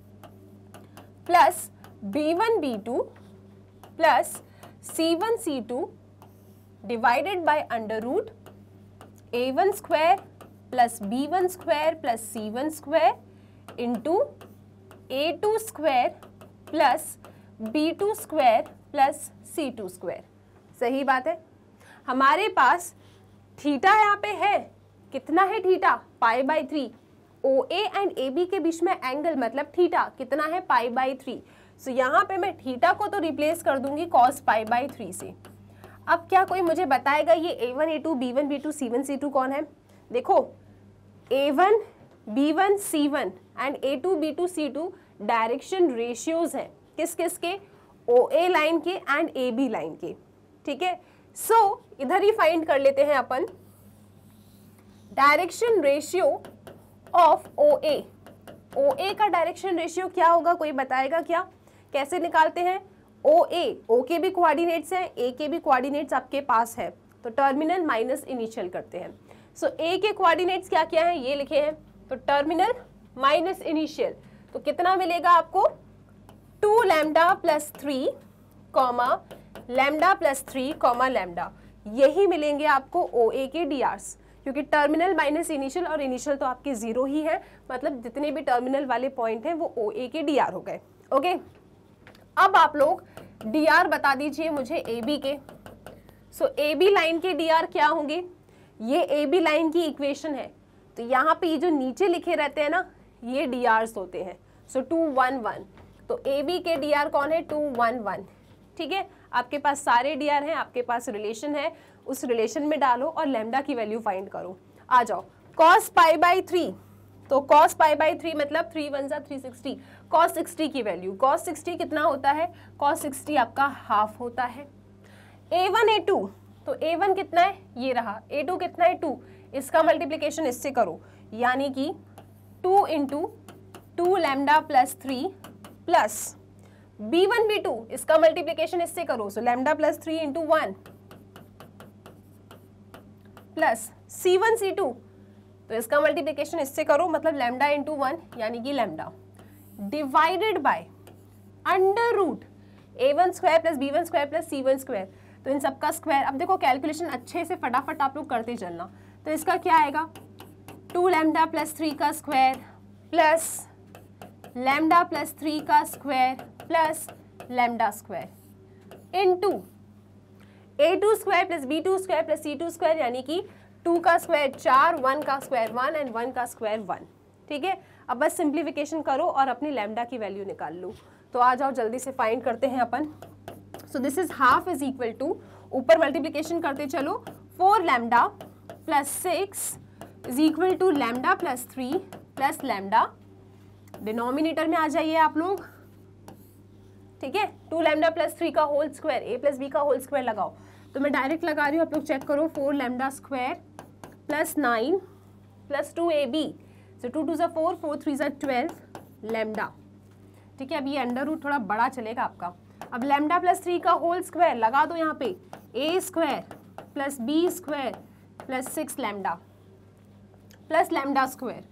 plus B one B two plus C one C two divided by under root A one square plus B one square plus C one square into a two square plus B two square plus C two square. सही बात है। हमारे पास theta यहाँ पे है, कितना है theta? Pi by three. O A and A B के बीच में एंगल मतलब थीटा कितना है? पाई बाई थ्री। सो यहाँ पे मैं थीटा को तो रिप्लेस कर दूंगी कॉस पाई बाई थ्री से। अब क्या कोई मुझे बताएगा ये A one A two B one B two C one C two कौन है? देखो, A one B one C one and A two B two C two direction ratios हैं। किस किस के? ओ ए लाइन के एंड ए बी लाइन के। ठीक है, सो so, इधर ही फाइंड कर लेते हैं अपन direction ratio of O A. O A का डायरेक्शन रेशियो क्या होगा? कोई बताएगा क्या? कैसे निकालते हैं? ओ ए, ओ के भी कोऑर्डिनेट्स हैं, ए के भी कोऑर्डिनेट्स आपके पास है, तो टर्मिनल माइनस इनिशियल करते हैं। सो so, ए के कोऑर्डिनेट्स क्या क्या है? ये लिखे हैं, तो टर्मिनल माइनस इनिशियल, तो कितना मिलेगा आपको? Two lambda plus three comma lambda plus three comma lambda, यही मिलेंगे आपको ओ ए के डी आर्स, क्योंकि टर्मिनल माइनस इनिशियल और इनिशियल तो आपके जीरो ही है, मतलब जितने भी टर्मिनल वाले पॉइंट हैं वो ओ ए के डी आर हो गए। ओके, अब आप लोग डी आर बता दीजिए मुझे ए बी के। सो ए बी लाइन के डी आर क्या होंगे? ये ए बी लाइन की इक्वेशन है, तो यहाँ पे ये जो नीचे लिखे रहते हैं ना, ये डी आर्स होते हैं। सो टू वन वन, तो ए बी के डी आर कौन है? Two one one. ठीक है, आपके पास सारे डी आर हैं, आपके पास रिलेशन है, उस रिलेशन में डालो और लैम्डा की वैल्यू फाइंड करो। आ जाओ, cos पाई बाई थ्री, तो cos पाई बाई थ्री मतलब थ्री वन जा थ्री सिक्सटी, cos सिक्सटी की वैल्यू, cos सिक्सटी कितना होता है? cos सिक्सटी आपका हाफ होता है। ए वन ए टू, तो ए वन कितना है? ये रहा। ए टू कितना है? टू। इसका मल्टीप्लीकेशन इससे करो, यानी कि two into two lambda plus three plus B one B two, इसका मल्टीप्लीकेशन इससे करो, so lambda plus three into one plus सी वन सी टू, तो इसका मल्टीप्लीकेशन इससे करो, मतलब लैम्डा इंटू वन यानी कि lambda, divided by under root A one square plus B one square plus C one square, तो इन सबका स्क्वायर। अब देखो कैलकुलेशन अच्छे से फटाफट आप लोग करते चलना, तो इसका क्या आएगा? टू लैम्डा प्लस थ्री का square plus lambda plus three का square plus lambda square into a two square plus B two square plus C two square, यानी कि टू का स्क्वायर चार, वन का स्क्वायर वन एंड वन का square one. ठीक है, अब बस सिंप्लीफिकेशन करो और अपनी लैम्डा की वैल्यू निकाल लो। तो आ जाओ जल्दी से फाइंड करते हैं अपन। So this is half is equal to, ऊपर मल्टीप्लीकेशन करते चलो, four lambda plus six is equal to lambda plus three plus lambda, denominator में आ जाइए आप लोग। ठीक है, टू लैम्डा प्लस थ्री का whole square, a plus B का होल स्क्वायर लगाओ, तो मैं डायरेक्ट लगा रही हूँ, आप लोग चेक करो। Four lambda square plus nine plus two A B, so two two ज़ा फोर, फोर थ्री ज़ा ट्वेल्व लैम्डा। ठीक है, अब ये अंडर रूट थोड़ा बड़ा चलेगा आपका। अब लैम्डा प्लस थ्री का होल स्क्वायर लगा दो यहाँ पे, a square plus B square plus six lambda plus lambda square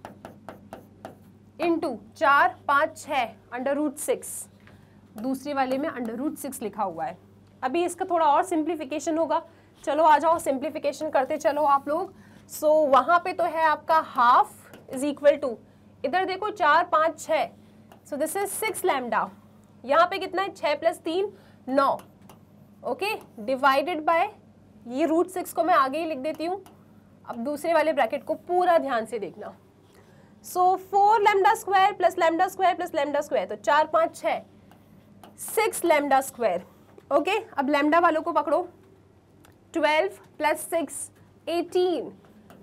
into चार पाँच छः अंडर रूट सिक्स, दूसरे वाले में अंडर रूट सिक्स लिखा हुआ है। अभी इसका थोड़ा और सिंप्लीफिकेशन होगा, चलो आ जाओ सिंप्लीफिकेशन करते चलो आप लोग। सो so, वहाँ पे तो है आपका हाफ इज इक्वल टू, इधर देखो चार पाँच छः, so this is six lambda, यहाँ पे कितना है? छः प्लस तीन नौ। ओके, डिवाइडेड बाय, ये रूट सिक्स को मैं आगे ही लिख देती हूँ। अब दूसरे वाले ब्रैकेट को पूरा ध्यान से देखना। So four lambda square plus lambda square plus lambda square, तो चार पाँच छः, सिक्स लैम्डा स्क्वायर। ओके, अब लैम्डा वालों को पकड़ो, twelve plus six eighteen,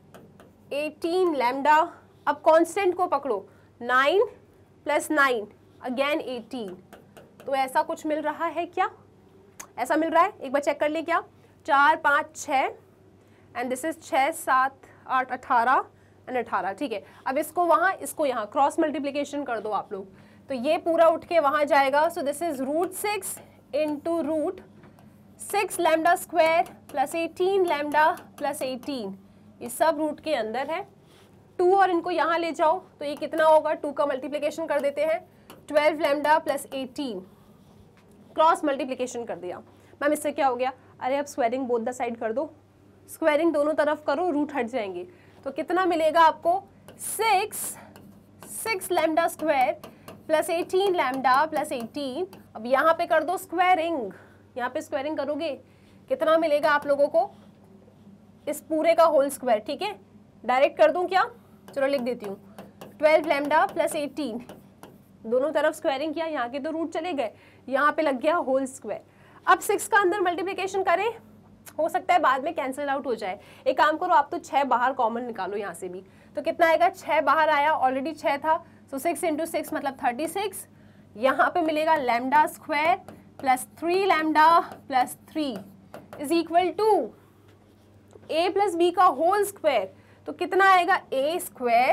eighteen lambda. अब कांस्टेंट को पकड़ो, nine plus nine again eighteen. तो ऐसा कुछ मिल रहा है क्या? ऐसा मिल रहा है, एक बार चेक कर ले क्या? चार पाँच छः एंड दिस इज छः सात आठ अठारह एंड अठारह, ठीक है। अब इसको वहाँ इसको यहाँ क्रॉस मल्टीप्लीकेशन कर दो आप लोग, तो ये पूरा उठ के वहाँ जाएगा। So this is root six into root six lambda square plus eighteen lambda plus eighteen, ये सब रूट के अंदर है। टू और इनको यहाँ ले जाओ तो ये कितना होगा? टू का मल्टीप्लीकेशन कर देते हैं, twelve lambda plus eighteen, cross multiplication कर दिया। मैम इससे क्या हो गया? अरे अब स्क्वायरिंग बोथ द साइड कर दो, स्क्वायरिंग दोनों तरफ करो, रूट हट जाएंगे। तो कितना मिलेगा आपको? Six six lambda square plus eighteen lambda plus eighteen. अब यहाँ पे कर दो स्क्वायरिंग, यहाँ पे स्क्वायरिंग करोगे कितना मिलेगा आप लोगों को? इस पूरे का होल स्क्वायर, ठीक है। डायरेक्ट कर दूं क्या? चलो लिख देती हूँ, ट्वेल्व लैम्डा प्लस एटीन, दोनों तरफ स्क्वायरिंग किया, यहाँ के तो रूट चले गए, यहाँ पे लग गया होल स्क्वायर। अब सिक्स का अंदर मल्टीप्लिकेशन करें, हो सकता है बाद में कैंसिल आउट हो जाए। एक काम करो, आप तो छः बाहर कॉमन निकालो यहाँ से भी, तो कितना आएगा? छः बाहर आया, ऑलरेडी छः था, सो सिक्स इंटू सिक्स मतलब थर्टी सिक्स। यहाँ पे मिलेगा lambda square plus three lambda plus three is equal to a plus B का होल स्क्वायर। तो कितना आएगा? A square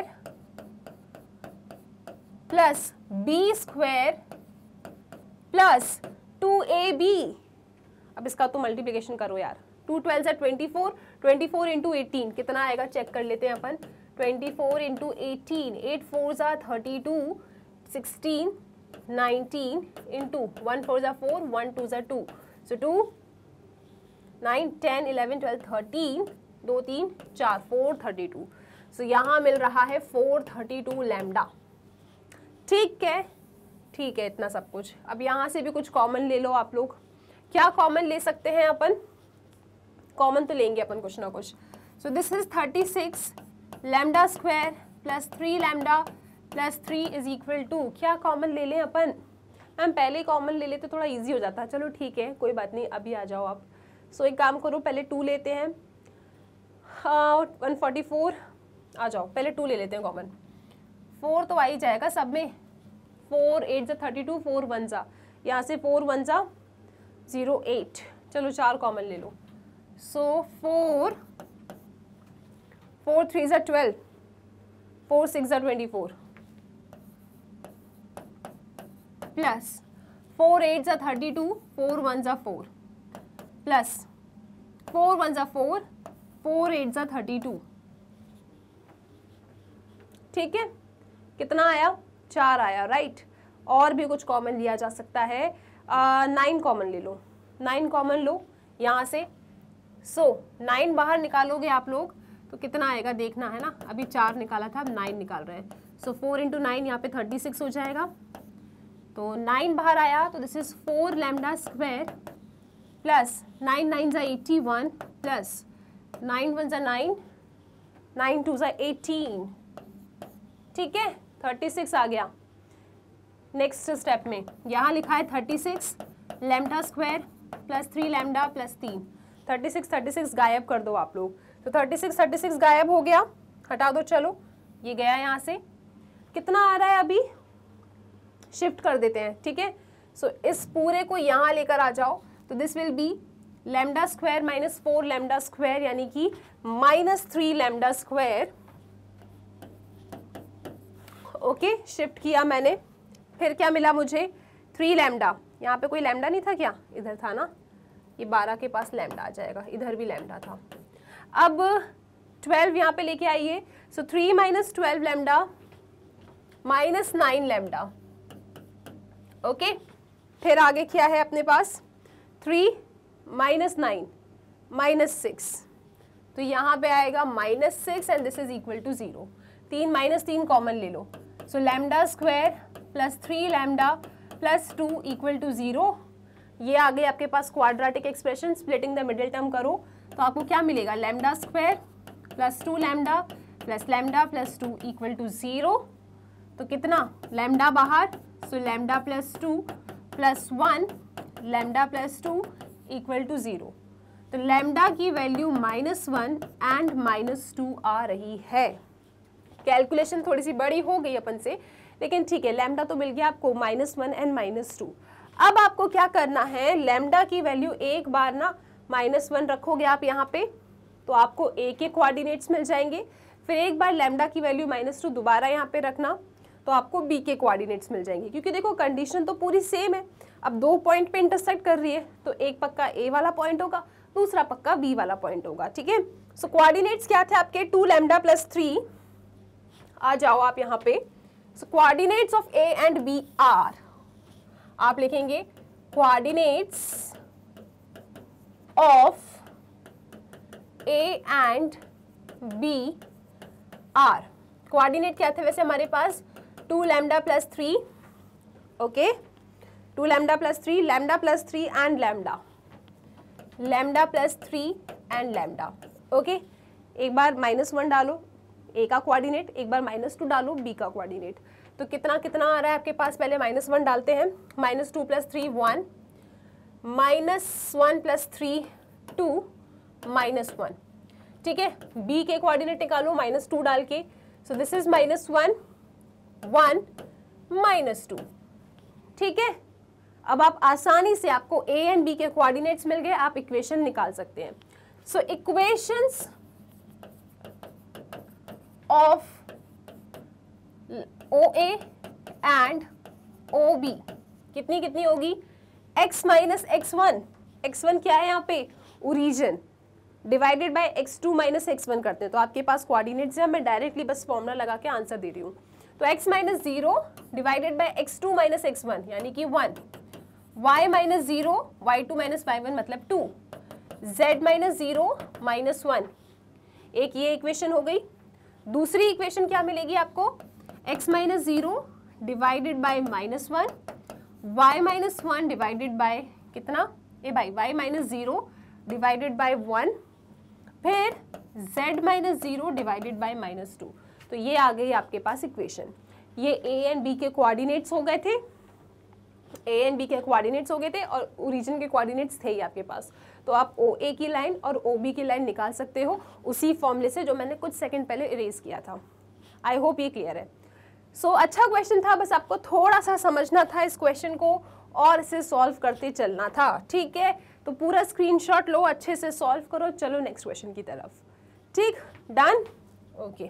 plus B square plus two A b. अब इसका तो मल्टीप्लिकेशन करो यार, टू ट्वेल्व से twenty four, twenty four into eighteen कितना आएगा? चेक कर लेते हैं अपन, twenty four into eighteen, eight four ज़ा thirty two, sixteen, nineteen into one four ज़ा फोर, वन टू ज़ा two, so two, nine, ten, eleven, twelve, thirteen, दो तीन चार, फोर थर्टी टू। सो यहाँ मिल रहा है फोर थर्टी टू लैम्डा, ठीक है, ठीक है, इतना सब कुछ। अब यहाँ से भी कुछ कॉमन ले लो आप लोग। क्या कॉमन ले सकते हैं अपन? कॉमन तो लेंगे अपन कुछ ना कुछ। So this is thirty six lambda square plus three lambda plus three is equal to, क्या कॉमन ले लें अपन? मैम पहले कॉमन ले लेते तो थोड़ा इजी हो जाता। चलो ठीक है, कोई बात नहीं, अभी आ जाओ आप। सो so, एक काम करो, पहले टू लेते हैं, हाँ वन फोर्टी फोर, आ जाओ पहले टू ले लेते हैं कॉमन। फोर तो आ ही जाएगा सब में, फोर एट ज़ा थर्टी टू, फोर वन ज़ा, यहाँ से फोर वन ज़ा ज़ीरो एट, चलो चार कॉमन ले लो। सो फोर, फोर थ्री ज़ा ट्वेल्व, फोर सिक्स ज़ा twenty four, plus four eight ज़ा थर्टी टू, फोर वन ज़ा फोर, प्लस फोर वन ज़ा फोर, फोर एट ज़ा थर्टी टू, ठीक है। कितना आया? चार आया, राइट। और भी कुछ कॉमन लिया जा सकता है, नाइन कॉमन ले लो, नाइन कॉमन लो यहाँ से। सो so, नाइन बाहर निकालोगे आप लोग तो कितना आएगा देखना है ना, अभी चार निकाला था, अब नाइन निकाल रहे हैं। सो फोर इंटू नाइन यहाँ पे थर्टी सिक्स हो जाएगा, तो नाइन बाहर आया, तो this is four lambda square plus nine nine ज़ा eighty one plus nine one ज़ा नाइन, नाइन टू ज़ा एटीन, ठीक है, थर्टी सिक्स आ गया। नेक्स्ट स्टेप में यहाँ लिखा है thirty six lambda square plus three lambda plus तीन, थर्टी सिक्स थर्टी सिक्स गायब कर दो आप लोग, तो थर्टी सिक्स थर्टी सिक्स गायब हो गया, हटा दो, चलो ये गया यहाँ से। कितना आ रहा है अभी? शिफ्ट कर देते हैं, ठीक है। सो so, इस पूरे को यहाँ लेकर आ जाओ, तो this will be lambda square minus four lambda square, यानी कि minus three lambda square. Okay, shift किया मैंने, फिर क्या मिला मुझे? थ्री लैम्डा, यहाँ पे कोई लैम्डा नहीं था क्या? इधर था ना, ये बारह के पास लैम्डा आ जाएगा, इधर भी लैम्डा था। अब ट्वेल्व यहाँ पे लेके आइए, so three minus twelve lambda minus nine lambda, okay. फिर आगे क्या है अपने पास? Three minus nine minus six, तो यहाँ पे आएगा minus six and this is equal to zero. तीन माइनस तीन कॉमन ले लो, so lambda square plus three lambda plus two equal to zero. ये आ गए आपके पास quadratic expression, splitting the middle term करो तो आपको क्या मिलेगा? Lambda square plus two lambda plus lambda plus two equal to zero. तो कितना? लैम्डा बाहर, so lambda plus two plus one, lambda plus two equal to zero. तो lambda की value minus one and minus two आ रही है। Calculation थोड़ी सी बड़ी हो गई अपन से, लेकिन ठीक है, लैम्डा तो मिल गया आपको minus one and minus two. अब आपको क्या करना है, लैम्डा की वैल्यू एक बार ना माइनस वन रखोगे आप यहाँ पे तो आपको ए के कोऑर्डिनेट्स मिल जाएंगे, फिर एक बार लैम्डा की वैल्यू माइनस टू दोबारा यहाँ पे रखना तो आपको बी के कोऑर्डिनेट्स मिल जाएंगे, क्योंकि देखो कंडीशन तो पूरी सेम है। अब दो पॉइंट पे इंटरसेक्ट कर रही है तो एक पक्का ए वाला पॉइंट होगा, दूसरा पक्का बी वाला पॉइंट होगा, ठीक है। सो कोऑर्डिनेट्स क्या थे आपके, टू लैम्डा प्लस थ्री, आ जाओ आप यहाँ पे। So coordinates of A and b are, आप लिखेंगे coordinates of A and b are. Coordinate क्या थे वैसे हमारे पास, two lambda plus three, okay, two lambda plus three, lambda plus three and lambda, lambda plus three and lambda, okay. एक बार minus one डालो ए का कोऑर्डिनेट, एक बार माइनस टू डालो बी का कोऑर्डिनेट, तो कितना कितना आ रहा है आपके पास, पहले माइनस वन डालते हैं, minus two plus three one, minus one plus three two, minus one, ठीक है। बी के कोऑर्डिनेट निकालो माइनस टू डाल के, so this is minus one, one, minus two, ठीक है। अब आप आसानी से, आपको ए एंड बी के कोऑर्डिनेट्स मिल गए, आप इक्वेशन निकाल सकते हैं। So equations of O A and o b कितनी कितनी होगी, x minus x one, x one क्या है यहाँ पे, origin, divided by x two minus x one करते हैं, तो आपके पास कोऑर्डिनेट्स है, मैं डायरेक्टली बस फॉर्मूला लगा के आंसर दे रही हूँ। तो x minus zero divided by x two minus x one यानी कि one, y minus zero, y two minus Y one मतलब two, z minus zero minus one, एक ये इक्वेशन हो गई। दूसरी इक्वेशन क्या मिलेगी आपको, x minus zero divided by minus one, y minus one divided by कितना, ए भाई y minus zero divided by one, फिर z minus zero divided by minus two. तो ये आ गई आपके पास इक्वेशन। ये a एंड b के कोऑर्डिनेट्स हो गए थे, a एंड b के कोऑर्डिनेट्स हो गए थे और ओरिजिन के कोऑर्डिनेट्स थे ही आपके पास। तो आप ओ ए की लाइन और ओ बी की लाइन निकाल सकते हो उसी फॉर्मूले से जो मैंने कुछ सेकंड पहले इरेज किया था। आई होप ये क्लियर है। सो so, अच्छा क्वेश्चन था, बस आपको थोड़ा सा समझना था इस क्वेश्चन को और इसे सॉल्व करते चलना था, ठीक है। तो पूरा स्क्रीनशॉट लो, अच्छे से सॉल्व करो, चलो नेक्स्ट क्वेश्चन की तरफ, ठीक, done, okay.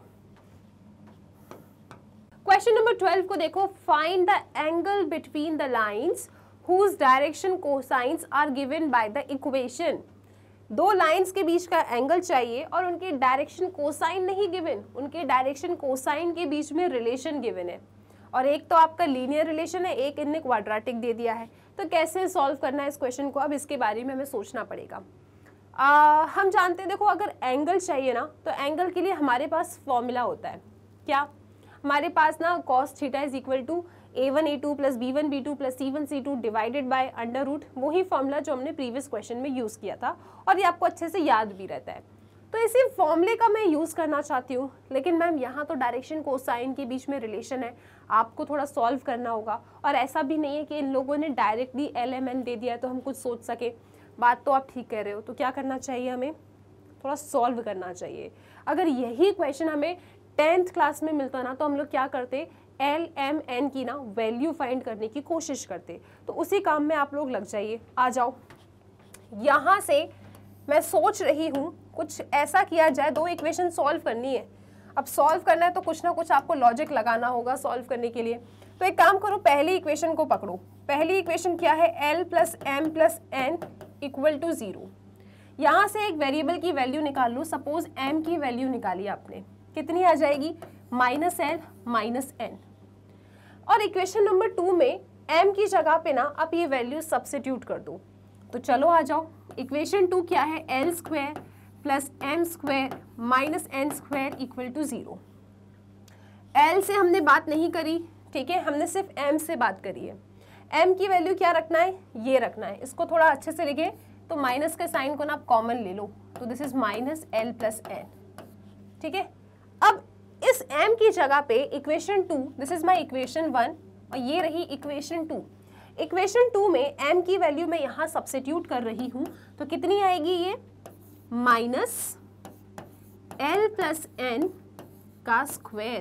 Question number twelve को देखो, find the angle between the lines whose direction cosines are given by the equation. दो लाइंस के बीच का एंगल चाहिए और उनके डायरेक्शन कोसाइन नहीं गिवन, उनके डायरेक्शन कोसाइन के बीच में रिलेशन गिवन है, और एक तो आपका लीनियर रिलेशन है, एक इनने क्वाड्रेटिक दे दिया है। तो कैसे सॉल्व करना है इस क्वेश्चन को, अब इसके बारे में हमें सोचना पड़ेगा। आ, हम जानते हैं, देखो अगर एंगल चाहिए ना तो एंगल के लिए हमारे पास फॉर्मूला होता है, क्या हमारे पास ना cos theta is equal to A one A two plus B one B two plus C one C two divided by under root, वही फॉर्मूला जो हमने प्रीवियस क्वेश्चन में यूज़ किया था और ये आपको अच्छे से याद भी रहता है। तो इसी फॉर्मूले का मैं यूज़ करना चाहती हूँ, लेकिन मैम यहाँ तो डायरेक्शन कोसाइन के बीच में रिलेशन है, आपको थोड़ा सॉल्व करना होगा। और ऐसा भी नहीं है कि इन लोगों ने डायरेक्टली एल एम एन दे दिया है तो हम कुछ सोच सके, बात तो आप ठीक कह रहे हो। तो क्या करना चाहिए, हमें थोड़ा सॉल्व करना चाहिए। अगर यही क्वेश्चन हमें टेंथ क्लास में मिलता ना तो हम लोग क्या करते, एल एम एन की ना वैल्यू फाइंड करने की कोशिश करते। तो उसी काम में आप लोग लग जाइए, आ जाओ। यहाँ से मैं सोच रही हूँ कुछ ऐसा किया जाए, दो इक्वेशन सॉल्व करनी है। अब सॉल्व करना है तो कुछ ना कुछ आपको लॉजिक लगाना होगा सॉल्व करने के लिए। तो एक काम करो, पहली इक्वेशन को पकड़ो। पहली इक्वेशन क्या है, L plus M plus n equal to zero. यहाँ से एक वेरिएबल की वैल्यू निकाल लो, सपोज एम की वैल्यू निकाली आपने, कितनी आ जाएगी, माइनस एल माइनस एन। और इक्वेशन नंबर टू में m की जगह पे ना आप ये वैल्यू सब्स्टिट्यूट कर दो। तो चलो आ जाओ, इक्वेशन टू क्या है, l square plus M square minus n square equal to zero. L से हमने बात नहीं करी, ठीक है, हमने सिर्फ m से बात करी है। m की वैल्यू क्या रखना है, ये रखना है। इसको थोड़ा अच्छे से लिखे तो माइनस के साइन को ना आप कॉमन ले लो, तो this is minus l plus n, ठीक है। अब इस m की जगह पे equation two, this is my equation one और ये रही इक्वेशन टू। इक्वेशन टू में m की वैल्यू मैं यहाँ सब्स्टिट्यूट कर रही हूँ, तो कितनी आएगी ये, माइनस एल प्लस एन का square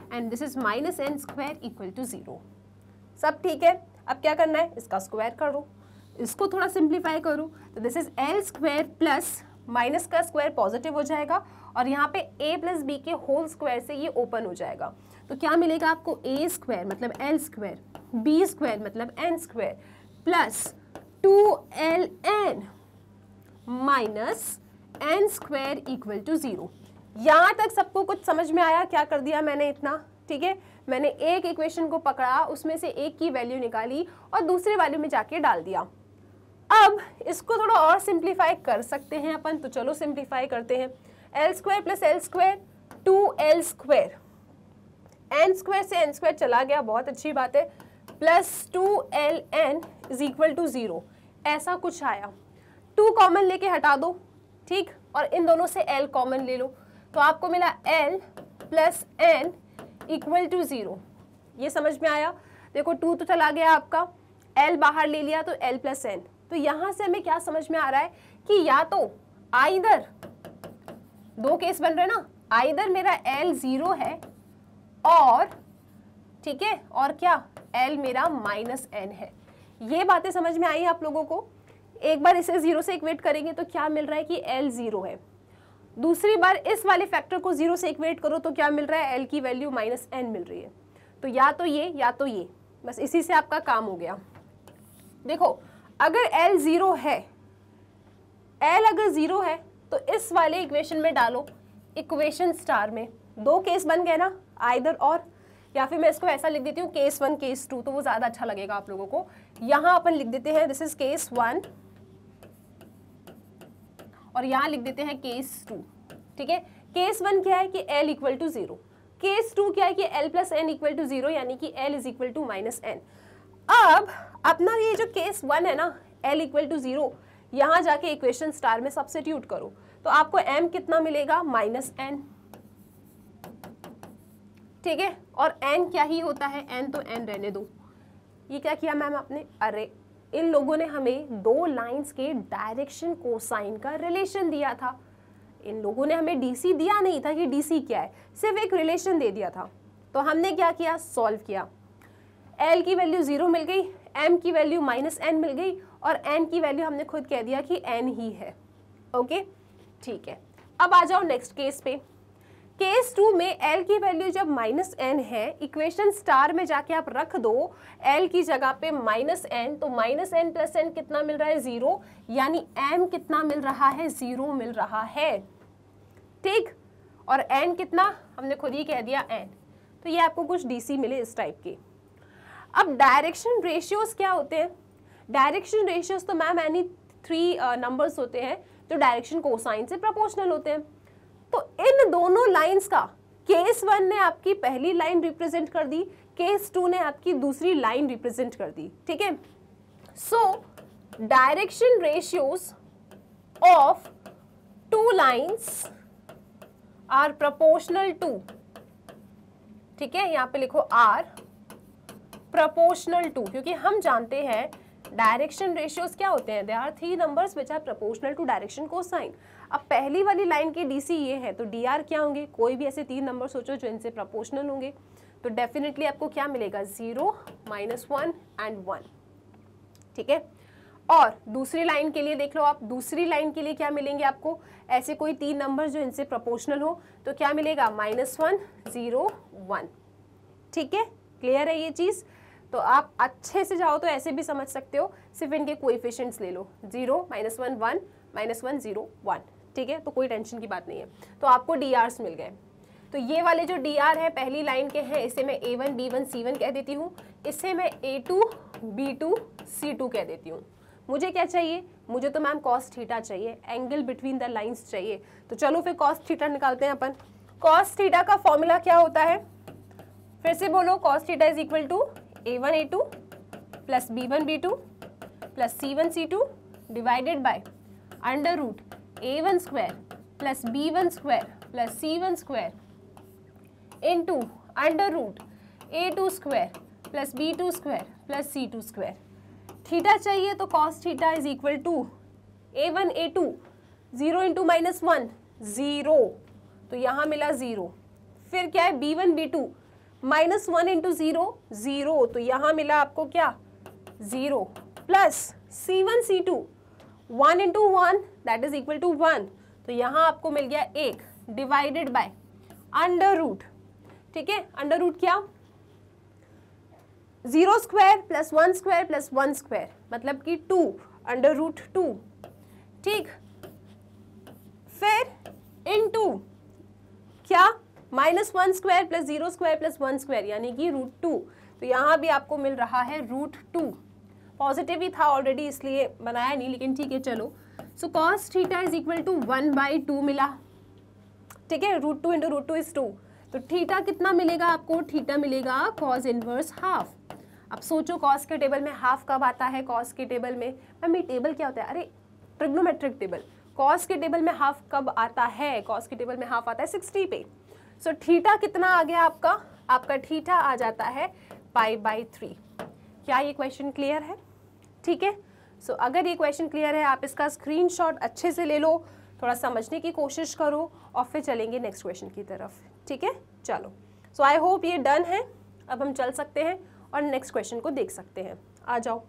and this is minus n square equal to zero. सब ठीक है। अब क्या करना है, इसका स्क्वायर करो, इसको थोड़ा सिंप्लीफाई करो, तो this is l square plus minus का स्क्वायर पॉजिटिव हो जाएगा और यहाँ पे ए प्लस बी के होल स्क्वायर से ये ओपन हो जाएगा। तो क्या मिलेगा आपको, ए स्क्वायर मतलब एल स्क्वायर, बी स्क्वायर मतलब n square plus two l n minus n square equal to zero. यहाँ तक सबको कुछ समझ में आया? क्या कर दिया मैंने इतना, ठीक है। मैंने एक इक्वेशन को पकड़ा, उसमें से एक की वैल्यू निकाली और दूसरे वैल्यू में जाके डाल दिया। अब इसको थोड़ा और सिंप्लीफाई कर सकते हैं अपन, तो चलो सिंप्लीफाई करते हैं। L square plus l square two l square, n square से एन स्क्वायर चला गया, बहुत अच्छी बात है, plus two l n is equal to zero. ऐसा कुछ आया, टू कॉमन लेके हटा दो, ठीक, और इन दोनों से एल कॉमन ले लो, तो आपको मिला l plus n equal to zero. ये समझ में आया? देखो टू तो चला गया आपका, एल बाहर ले लिया तो एल प्लस एन। तो यहां से हमें क्या समझ में आ रहा है कि या तो आइदर, दो केस बन रहे हैं ना, आइदर मेरा एल जीरो है और, ठीक है, और क्या, एल मेरा माइनस एन है। ये बातें समझ में आई आप लोगों को? एक बार इसे जीरो से इक्वेट करेंगे तो क्या मिल रहा है कि एल जीरो है, दूसरी बार इस वाले फैक्टर को जीरो से इक्वेट करो तो क्या मिल रहा है, एल की वैल्यू माइनस एन मिल रही है। तो या तो ये या तो ये, बस इसी से आपका काम हो गया। देखो अगर एल जीरो है, एल अगर जीरो है तो इस वाले इक्वेशन में डालो, इक्वेशन स्टार में। दो केस बन गए ना, आइदर और, या फिर मैं इसको ऐसा लिख देती हूँ केस वन केस टू, तो वो ज्यादा अच्छा लगेगा आप लोगों को। यहां अपन लिख देते हैं दिस इज केस वन और यहां लिख देते हैं केस टू, ठीक है। केस वन क्या है कि l equal to zero, case two क्या है कि l plus n equal to zero, यानी कि l is equal to minus n. अब अपना ये जो केस वन है ना, एल इक्वल टू जीरो, यहां जाके इक्वेशन स्टार में सब्स्टिट्यूट करो तो आपको एम कितना मिलेगा, माइनस एन, ठीक है। और एन क्या ही होता है, एन तो एन रहने दो। ये क्या किया मैम आपने, अरे इन लोगों ने हमें दो लाइंस के डायरेक्शन कोसाइन का रिलेशन दिया था। इन लोगों ने हमें डीसी दिया नहीं था कि डीसी क्या है, सिर्फ एक रिलेशन दे दिया था। तो हमने क्या किया, सॉल्व किया। एल की वैल्यू जीरो मिल गई, एम की वैल्यू माइनस एन मिल गई और एन की वैल्यू हमने खुद कह दिया कि एन ही है। ओके ठीक है, अब आ जाओ नेक्स्ट केस पे। केस टू में एल की वैल्यू जब माइनस एन है, इक्वेशन स्टार में जाके आप रख दो एल की जगह पे माइनस एन, तो माइनस एन प्लस एन कितना मिल रहा है, जीरो, यानी एम कितना मिल रहा है, जीरो मिल रहा है, ठीक। और एन कितना, हमने खुद ही कह दिया एन। तो ये आपको कुछ डीसी मिले इस टाइप के। अब डायरेक्शन रेशियोज क्या होते हैं? डायरेक्शन रेशियोज तो मैम एनी थ्री नंबर्स होते हैं जो डायरेक्शन कोसाइन से प्रोपोर्शनल होते हैं। तो इन दोनों लाइंस का, केस वन ने आपकी पहली लाइन रिप्रेजेंट कर दी, केस टू ने आपकी दूसरी लाइन रिप्रेजेंट कर दी, ठीक है। So direction ratios of two lines are proportional to, ठीक है, यहां पे लिखो आर प्रोपोर्शनल टू, क्योंकि हम जानते हैं डायरेक्शन रेशियोज क्या होते हैं, they are three numbers which are proportional to direction cosine. अब पहली वाली लाइन की डीसी ये है, तो डी आर क्या होंगे, कोई भी ऐसे तीन नंबर सोचो जो इनसे प्रोपोर्शनल होंगे, तो डेफिनेटली आपको क्या मिलेगा, zero, minus one and one, ठीक है। और दूसरी लाइन के लिए देख लो आप, दूसरी लाइन के लिए क्या मिलेंगे आपको, ऐसे कोई तीन नंबर जो इनसे प्रोपोर्शनल हो, तो क्या मिलेगा, माइनस वन, जीरो, वन, ठीक है। क्लियर है ये चीज? तो आप अच्छे से जाओ तो ऐसे भी समझ सकते हो, सिर्फ इनके कोएफिशिएंट्स ले लो, zero, minus one, one, minus one, zero, one, ठीक है। तो कोई टेंशन की बात नहीं है। तो आपको डी आर्स मिल गए। तो ये वाले जो डी आर है पहली लाइन के हैं, इसे मैं A one, B one, C one कह देती हूँ, इसे मैं A two, B two, C two कह देती हूँ। मुझे क्या चाहिए, मुझे तो मैम कॉस थीटा चाहिए, एंगल बिटवीन द लाइंस चाहिए। तो चलो फिर कॉस थीटा निकालते हैं अपन। कॉस थीटा का फॉर्मूला क्या होता है, फिर से बोलो, cos theta is equal to A one A two plus B one B two plus C one C two divided by under root A one square plus B one square plus C one square into under root A two square plus B two square plus C two square. Theta चाहिए तो cos theta is equal to A one A two, zero into minus one, zero, तो यहाँ मिला zero. फिर क्या है, B one B two, minus one into zero zero, तो यहां मिला आपको क्या zero, plus C one C two one into one that is equal to one, तो यहां आपको मिल गया एक, डिवाइडेड बाय अंडर रूट, ठीक है, अंडर रूट क्या, zero square plus one square plus one square मतलब कि टू, अंडर रूट टू, ठीक, फिर इनटू क्या, minus one square plus zero square plus one square यानी कि रूट टू, तो यहां भी आपको मिल रहा है रूट टू, पॉजिटिव ही था ऑलरेडी इसलिए बनाया नहीं, लेकिन ठीक है चलो। So cos theta is equal to one by two मिला, ठीक है, root two into root two is two, तो थीटा कितना मिलेगा आपको, थीटा मिलेगा कॉस इनवर्स हाफ। अब सोचो कॉस के टेबल में हाफ कब आता है, कॉस के टेबल में, मैम ये टेबल क्या होता है, अरे ट्रिग्नोमेट्रिक टेबल, कॉस के टेबल में हाफ कब आता है, कॉस के टेबल में हाफ आता है सिक्सटी पे, सो so, थीटा कितना आ गया आपका, आपका थीटा आ जाता है पाई बाई थ्री। क्या ये क्वेश्चन क्लियर है, ठीक है, सो so, अगर ये क्वेश्चन क्लियर है आप इसका स्क्रीनशॉट अच्छे से ले लो, थोड़ा समझने की कोशिश करो और फिर चलेंगे नेक्स्ट क्वेश्चन की तरफ, ठीक है, चलो। सो आई होप ये डन है, अब हम चल सकते हैं और नेक्स्ट क्वेश्चन को देख सकते हैं, आ जाओ।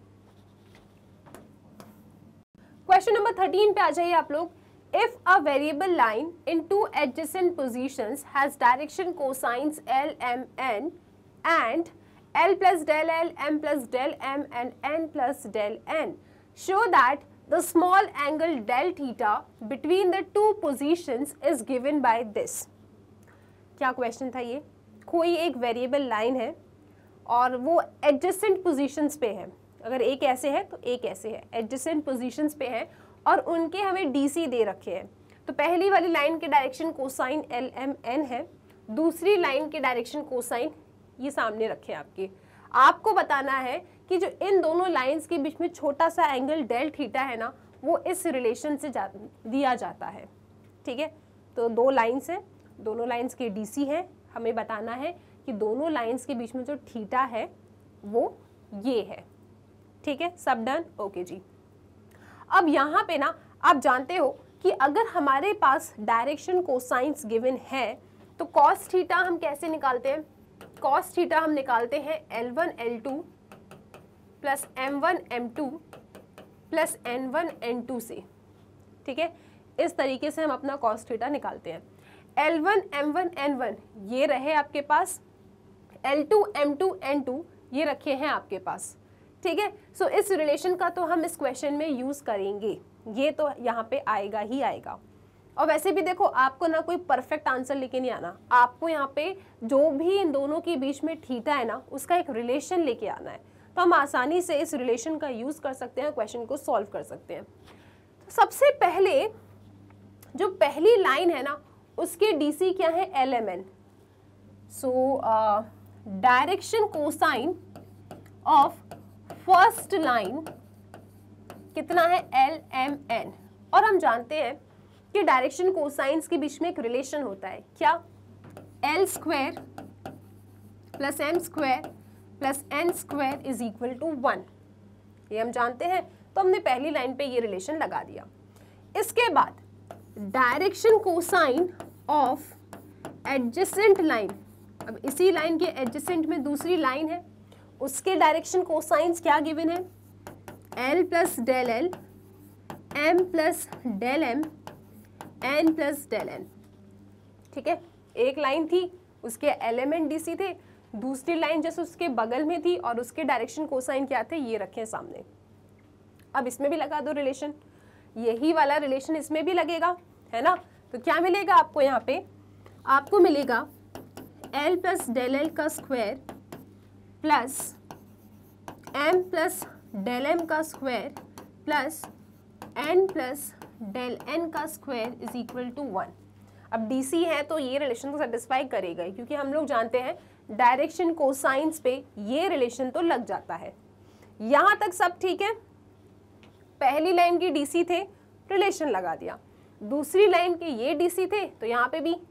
क्वेश्चन नंबर थर्टीन पे आ जाइए आप लोग। If a variable line in two adjacent positions has direction cosines L, M, N and L plus del L, M plus del M and N plus del N, show that the small angle del theta between the two positions is given by this. क्या question था ये, कोई एक variable line है और वो adjacent positions पे है, अगर एक ऐसे है तो एक ऐसे है, एडजेसेंट पोजीशंस पे है और उनके हमें डीसी दे रखे हैं। तो पहली वाली लाइन के direction cosine L M N है, दूसरी लाइन के डायरेक्शन कोसाइन ये सामने रखे हैं आपके। आपको बताना है कि जो इन दोनों लाइंस के बीच में छोटा सा एंगल डेल थीटा है ना, वो इस रिलेशन से जा, दिया जाता है, ठीक है। तो दो लाइंस हैं, दोनों लाइंस के डीसी हैं, हमें बताना है कि दोनों लाइंस के बीच में जो थीटा है वो ये है, ठीक है, सब डन, ओके जी। अब यहाँ पे ना आप जानते हो कि अगर हमारे पास डायरेक्शन कोसाइंस गिवन है तो कॉस थीटा हम कैसे निकालते हैं, कॉस थीटा हम निकालते हैं L one L two plus M one M two plus N one N two से, ठीक है, इस तरीके से हम अपना कॉस थीटा निकालते हैं। L one M one N one ये रहे आपके पास, L two M two N two ये रखे हैं आपके पास, ठीक है। सो so, इस रिलेशन का तो हम इस क्वेश्चन में यूज करेंगे, ये तो यहाँ पे आएगा ही आएगा। और वैसे भी देखो आपको ना कोई परफेक्ट आंसर लेके नहीं आना, आपको यहाँ पे जो भी इन दोनों के बीच में थीटा है ना उसका एक रिलेशन लेके आना है, तो हम आसानी से इस रिलेशन का यूज कर सकते हैं, क्वेश्चन को सॉल्व कर सकते हैं। तो सबसे पहले जो पहली लाइन है ना उसके डीसी क्या है, L M N. So direction cosine of first line कितना है, एल एम एन। और हम जानते हैं कि डायरेक्शन कोसाइंस के बीच में एक रिलेशन होता है, क्या, L square plus M square plus N square is equal to one, ये हम जानते हैं, तो हमने पहली लाइन पे ये रिलेशन लगा दिया। इसके बाद direction cosine of adjacent line, अब इसी लाइन के एडजेसेंट में दूसरी लाइन है, उसके डायरेक्शन कोसाइंस क्या गिवन है, L plus del L, M plus del M, N plus del N, ठीक है। एक लाइन थी उसके एलिमेंट डीसी थे, दूसरी लाइन जैसे उसके बगल में थी और उसके डायरेक्शन कोसाइन क्या थे, ये रखे सामने। अब इसमें भी लगा दो रिलेशन, यही वाला रिलेशन इसमें भी लगेगा, है ना। तो क्या मिलेगा आपको, यहाँ पे आपको मिलेगा एल प्लस डेल एल का square plus M plus del M का square plus N plus del N का square is equal to one. अब डीसी है तो ये रिलेशन तो सेटिस्फाई करेगा ही, क्योंकि हम लोग जानते हैं डायरेक्शन कोसाइंस पे ये रिलेशन तो लग जाता है। यहाँ तक सब ठीक है, पहली लाइन की डीसी थे, रिलेशन लगा दिया, दूसरी लाइन के ये डीसी थे तो यहाँ पे भी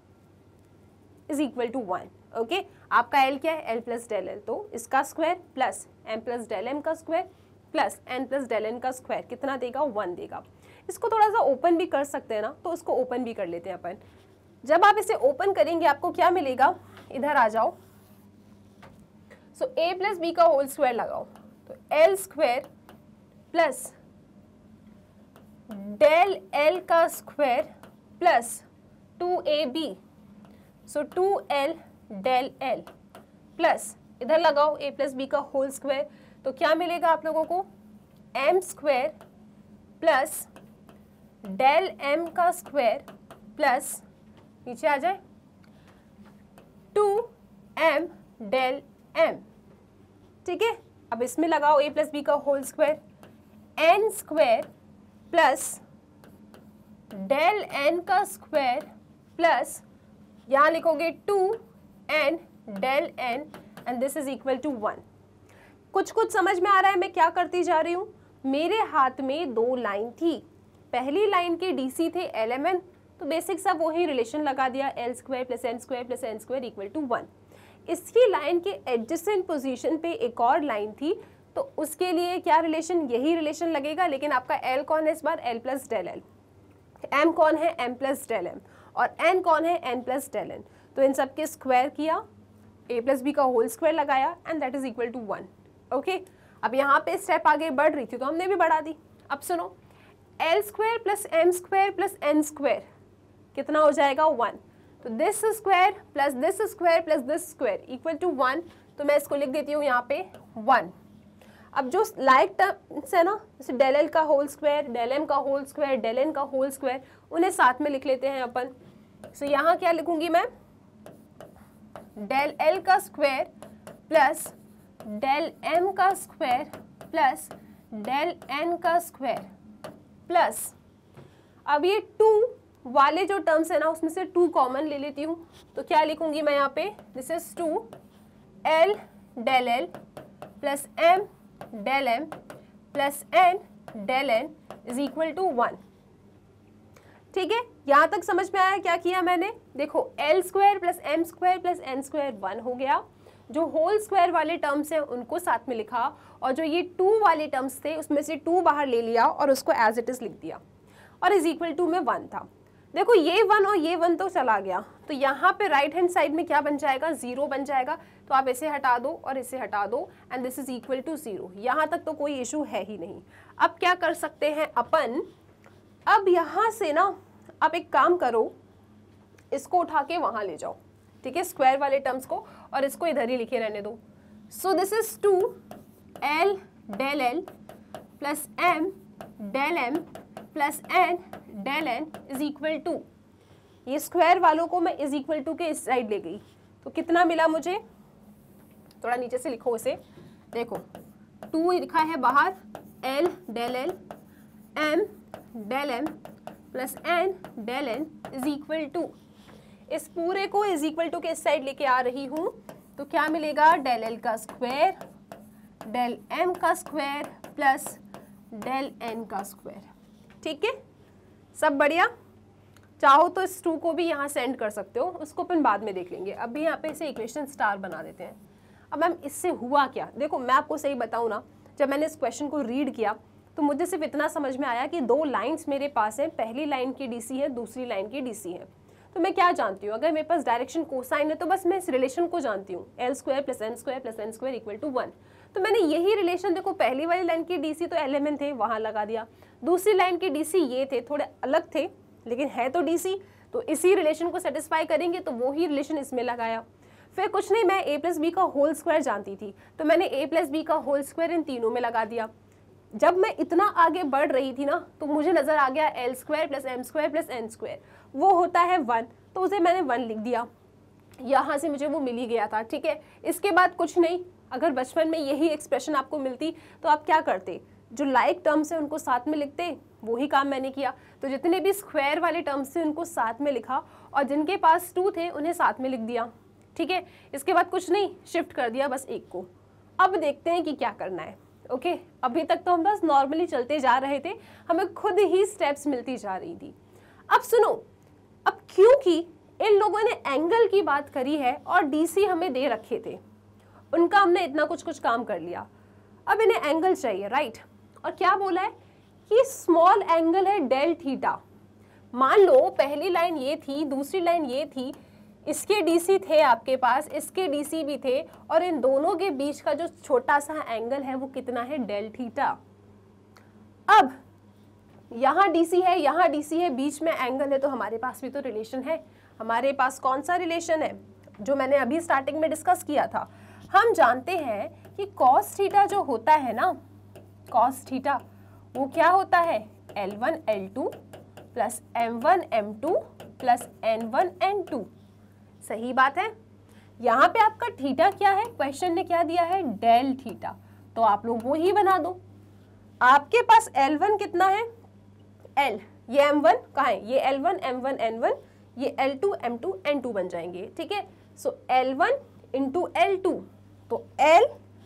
is equal to one, okay. आपका एल क्या है, एल प्लस डेल एल, तो इसका square plus M plus del M का square plus N plus del N का स्क्वायर कितना देगा, वन देगा। इसको थोड़ा सा ओपन भी कर सकते हैं ना, तो इसको ओपन भी कर लेते हैं अपन। जब आप इसे ओपन करेंगे आपको क्या मिलेगा, इधर आ जाओ, सो ए प्लस बी का होल स्क्वायर लगाओ, तो L square plus del L का square plus two A B, so two L del L plus इधर लगाओ a प्लस बी का होल स्क्वायर, तो क्या मिलेगा आप लोगों को m square plus del m का स्क्वायर प्लस नीचे आ जाए टू एम डेल m। ठीक है, अब इसमें लगाओ a प्लस बी का whole square, n square plus del n का स्क्वायर प्लस यहाँ लिखोगे two N del n and this is equal to one. कुछ कुछ समझ में आ रहा है मैं क्या करती जा रही हूँ? मेरे हाथ में दो लाइन थी, पहली लाइन के डीसी थे एल एम एन, तो बेसिक सा वही रिलेशन लगा दिया, L square plus N square plus N square equal to one. इसकी लाइन के एडजेसेंट पोजीशन पे एक और लाइन थी, तो उसके लिए क्या रिलेशन, यही रिलेशन लगेगा, लेकिन आपका एल कौन है इस बार, L plus del L, M कौन है, एम प्लस डेल एम, और एन कौन है, एन प्लस डेल एन। तो इन सबके स्क्वायर किया, a प्लस बी का होल स्क्वायर लगाया and that is equal to one. Okay, अब यहाँ पे स्टेप आगे बढ़ रही थी तो हमने भी बढ़ा दी। अब सुनो, L square plus M square plus N square कितना हो जाएगा, वन। तो this square plus this square plus this square equal to one, तो मैं इसको लिख देती हूँ यहाँ पे वन। अब जो लाइक टर्म्स है ना, जैसे डेल एल का होल स्क्वायर, डेल एम का होल स्क्वायर, डेल एन का होल स्क्वायर, उन्हें साथ में लिख लेते हैं अपन। सो so, यहाँ क्या लिखूंगी मैं, डेल एल का स्क्वायर प्लस डेल एम का स्क्वायर प्लस डेल एन का स्क्वायर प्लस, अब ये टू वाले जो टर्म्स है ना उसमें से टू कॉमन ले लेती हूँ, तो क्या लिखूंगी मैं यहाँ पे, this is two L del L plus M del M plus N del N is equal to one. ठीक है, यहाँ तक समझ में आया क्या किया मैंने? देखो L square plus M square plus N square one हो गया, जो होल स्क्वायर वाले टर्म्स हैं उनको साथ में लिखा, और जो ये टू वाले टर्म्स थे उसमें से टू बाहर ले लिया और उसको एज इट इज लिख दिया, और इज इक्वल टू में वन था। देखो ये वन और ये वन तो चला गया, तो यहाँ पे राइट हैंड साइड में क्या बन जाएगा, जीरो बन जाएगा, तो आप इसे हटा दो और इसे हटा दो and this is equal to zero. यहाँ तक तो कोई इशू है ही नहीं। अब क्या कर सकते हैं अपन, अब यहाँ से ना आप एक काम करो, इसको उठा के वहां ले जाओ, ठीक है, स्क्वायर वाले टर्म्स को, और इसको इधर ही लिखे रहने दो। So this is two L del L plus M del M plus N del N is equal to, ये स्क्वायर वालों को मैं इज इक्वल टू के इस साइड ले गई, तो कितना मिला मुझे, थोड़ा नीचे से लिखो इसे, देखो टू लिखा है बाहर, L del L M del M plus N del N is equal to, इस पूरे को इज इक्वल टू के इस साइड लेके आ रही हूं, तो क्या मिलेगा, डेल एल का स्क्वायर डेल एम का स्क्वायर प्लस डेल एन का स्क्वायर। ठीक है, सब बढ़िया। चाहो तो इस टू को भी यहाँ सेंड कर सकते हो, उसको अपन बाद में देख लेंगे। अभी यहाँ पे इसे इक्वेशन स्टार बना देते हैं। अब मैम इससे हुआ क्या, देखो मैं आपको सही बताऊँ ना, जब मैंने इस क्वेश्चन को रीड किया तो मुझे सिर्फ इतना समझ में आया कि दो लाइंस मेरे पास हैं, पहली लाइन की डीसी है, दूसरी लाइन की डीसी है। तो मैं क्या जानती हूँ, अगर मेरे पास डायरेक्शन कोसाइन है तो बस मैं इस रिलेशन को जानती हूँ, L square plus N square plus N square equal to one. तो मैंने यही रिलेशन, देखो पहली वाली लाइन की डीसी तो एल एम एन थे, वहाँ लगा दिया, दूसरी लाइन की डीसी ये थे, थोड़े अलग थे लेकिन है तो डीसी, तो इसी रिलेशन को सेटिस्फाई करेंगे, तो वही रिलेशन इसमें लगाया। फिर कुछ नहीं, मैं ए प्लस बी का होल स्क्वायर जानती थी, तो मैंने ए प्लस बी का होल स्क्वायर इन तीनों में लगा दिया। जब मैं इतना आगे बढ़ रही थी ना, तो मुझे नजर आ गया L square plus M square plus N square, वो होता है वन, तो उसे मैंने वन लिख दिया, यहाँ से मुझे वो मिल ही गया था। ठीक है, इसके बाद कुछ नहीं। अगर बचपन में यही एक्सप्रेशन आपको मिलती तो आप क्या करते, जो लाइक टर्म्स है उनको साथ में लिखते, वही काम मैंने किया। तो जितने भी स्क्वायर वाले टर्म्स थे उनको साथ में लिखा, और जिनके पास टू थे उन्हें साथ में लिख दिया। ठीक है, इसके बाद कुछ नहीं, शिफ्ट कर दिया बस एक को। अब देखते हैं कि क्या करना है। ओके okay, अभी तक तो हम बस नॉर्मली चलते जा रहे थे, हमें खुद ही स्टेप्स मिलती जा रही थी। अब सुनो, अब क्योंकि इन लोगों ने एंगल की बात करी है और डीसी हमें दे रखे थे, उनका हमने इतना कुछ कुछ काम कर लिया, अब इन्हें एंगल चाहिए, राइट। और क्या बोला है कि स्मॉल एंगल है डेल थीटा। मान लो पहली लाइन ये थी, दूसरी लाइन ये थी, इसके डीसी थे आपके पास, इसके डीसी भी थे, और इन दोनों के बीच का जो छोटा सा एंगल है वो कितना है, डेल थीटा। अब यहाँ डीसी है, यहाँ डीसी है, बीच में एंगल है, तो हमारे पास भी तो रिलेशन है। हमारे पास कौन सा रिलेशन है, जो मैंने अभी स्टार्टिंग में डिस्कस किया था। हम जानते हैं कि कॉस थीटा जो होता है ना, कॉस थीटा वो क्या होता है, L one L two plus M one M two plus N one N two. सही बात है। यहाँ पे आपका थीटा क्या है, क्वेश्चन ने क्या दिया है, डेल थीटा, तो आप लोग वो ही बना दो। आपके पास एल वन कितना है, L, ये एम वन कहाँ है, ये L one M one N one, ये L two M two N two बन जाएंगे, ठीक है। So L one into L two, तो L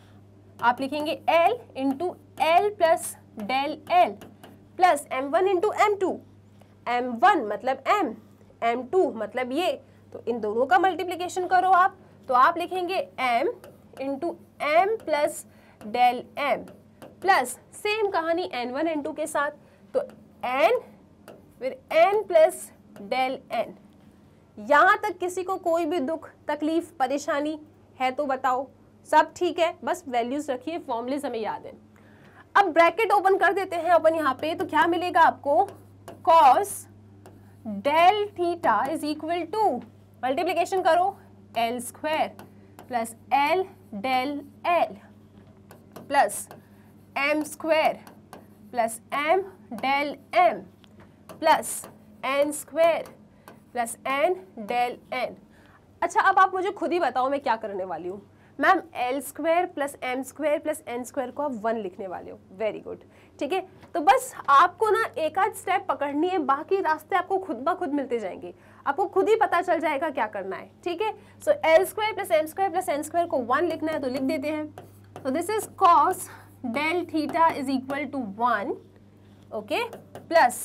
आप लिखेंगे L into L plus del L plus M one into M two, M one मतलब M, M two मतलब ये, तो इन दोनों का मल्टीप्लिकेशन करो आप, तो आप लिखेंगे M into M plus del M plus same कहानी एन वन एन टू के साथ, तो n फिर n प्लस डेल n। यहाँ तक किसी को कोई भी दुख तकलीफ परेशानी है तो बताओ, सब ठीक है, बस वैल्यूज रखिए, फॉर्मूलेज हमें याद है। अब ब्रैकेट ओपन कर देते हैं अपन यहाँ पे, तो क्या मिलेगा आपको, cos del theta is equal to, multiplication करो, L square plus L del L plus M square plus M del M plus N square plus N del N. अच्छा, अब आप मुझे खुद ही बताओ मैं क्या करने वाली हूँ। Ma'am L square plus M square plus N square को आप वन लिखने वाले हो, वेरी गुड, ठीक है। तो बस आपको ना एक आध स्टेप पकड़नी है, बाकी रास्ते आपको खुद ब खुद मिलते जाएंगे, आपको खुद ही पता चल जाएगा क्या करना है, ठीक है। So L square plus M square plus N square को वन लिखना है, तो लिख देते हैं। तो this is cos del theta is equal to one, okay, plus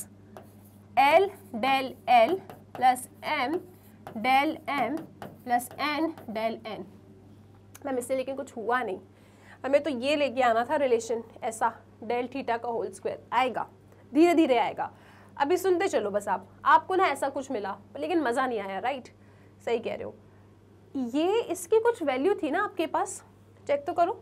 L del L plus M del M plus N del N. Ma'am इससे लेकिन कुछ हुआ नहीं, हमें तो ये लेके आना था रिलेशन, ऐसा डेल थीटा का होल स्क्वायर आएगा, धीरे धीरे आएगा। अभी सुनते चलो बस आप, आपको ना ऐसा कुछ मिला लेकिन मज़ा नहीं आया, राइट, सही कह रहे हो। ये इसकी कुछ वैल्यू थी ना आपके पास, चेक तो करो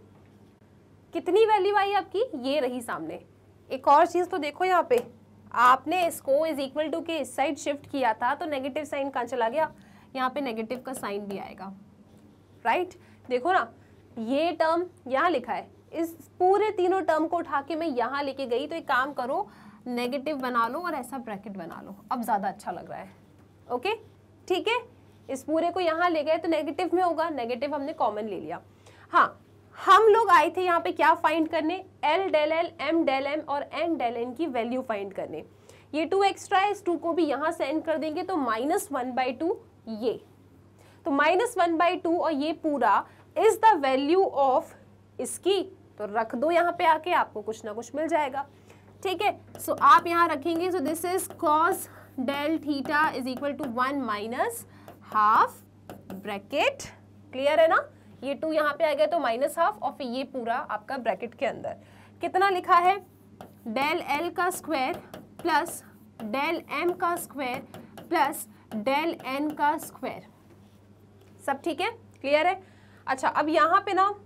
कितनी वैल्यू आई आपकी, ये रही सामने। एक और चीज़ तो देखो, यहाँ पे आपने इसको इज इक्वल टू के इस साइड शिफ्ट किया था, तो नेगेटिव साइन कहाँ चला गया, यहाँ पे नेगेटिव का साइन भी आएगा, राइट। देखो ना, ये टर्म यहाँ लिखा है, इस पूरे तीनों टर्म को उठा के मैं यहाँ लेके गई, तो एक काम करो, नेगेटिव बना लो और ऐसा ब्रैकेट बना लो, अब ज़्यादा अच्छा लग रहा है, ओके, ठीक है। इस पूरे को यहाँ ले गए तो नेगेटिव में होगा, नेगेटिव हमने कॉमन ले लिया। हाँ, हम लोग आए थे यहाँ पे क्या फाइंड करने, L del L, M del M और एन डेल एन की वैल्यू फाइंड करने। ये टू एक्स्ट्रा है, इस टू को भी यहाँ सेंड कर देंगे, तो माइनस वन बाई टू, ये तो माइनस वन बाई टू और ये पूरा इज द वैल्यू ऑफ इसकी, तो रख दो यहाँ पे आके, आपको कुछ ना कुछ मिल जाएगा, ठीक है। सो so, आप यहाँ रखेंगे, so this is cos del theta is equal to one minus half bracket, clear है ना, ये टू यहाँ पे आ गया तो माइनस हाफ, और फिर ये पूरा आपका ब्रैकेट के अंदर कितना लिखा है, डेल एल का स्क्वायर प्लस डेल एम का स्क्वायर प्लस डेल एन का स्क्वायर, सब ठीक है, क्लियर है। अच्छा, अब यहाँ पे ना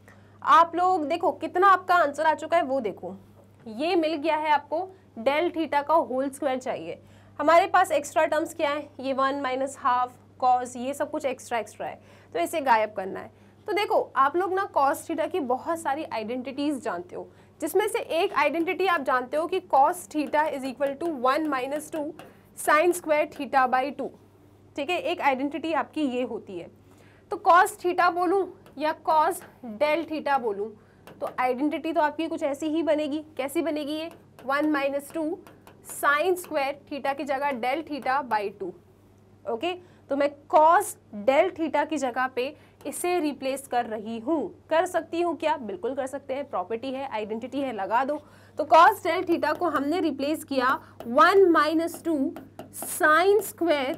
आप लोग देखो कितना आपका आंसर आ चुका है, वो देखो, ये मिल गया है आपको, डेल थीटा का होल स्क्वायर चाहिए। हमारे पास एक्स्ट्रा टर्म्स क्या है, ये वन माइनस हाफ कॉस, ये सब कुछ एक्स्ट्रा एक्स्ट्रा है, तो इसे गायब करना है। तो देखो आप लोग ना कॉस थीटा की बहुत सारी आइडेंटिटीज जानते हो, जिसमें से एक आइडेंटिटी आप जानते हो कि cos theta is equal to one minus two sine square theta by two, ठीक है, एक आइडेंटिटी आपकी ये होती है। तो कॉस थीटा बोलूँ या कॉस डेल थीटा बोलूँ, तो आइडेंटिटी तो आपकी कुछ ऐसी ही बनेगी, कैसी बनेगी ये, one minus two sine square theta की जगह del theta by two, okay. तो मैं कॉस डेल थीटा की जगह पे इसे रिप्लेस कर रही हूँ, कर सकती हूँ क्या, बिल्कुल कर सकते हैं, प्रॉपर्टी है, आइडेंटिटी है, लगा दो। तो कॉस डेल थीटा को हमने रिप्लेस किया one minus two sine square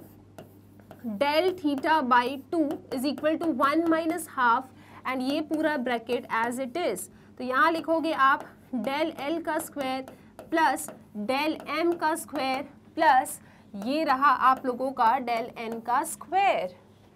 del theta by two is equal to one minus half, and ये पूरा ब्रैकेट एज इट इज। तो यहाँ लिखोगे आप डेल एल का स्क्वायर प्लस डेल एम का स्क्वायर प्लस ये रहा आप लोगों का डेल एन का स्क्वायर,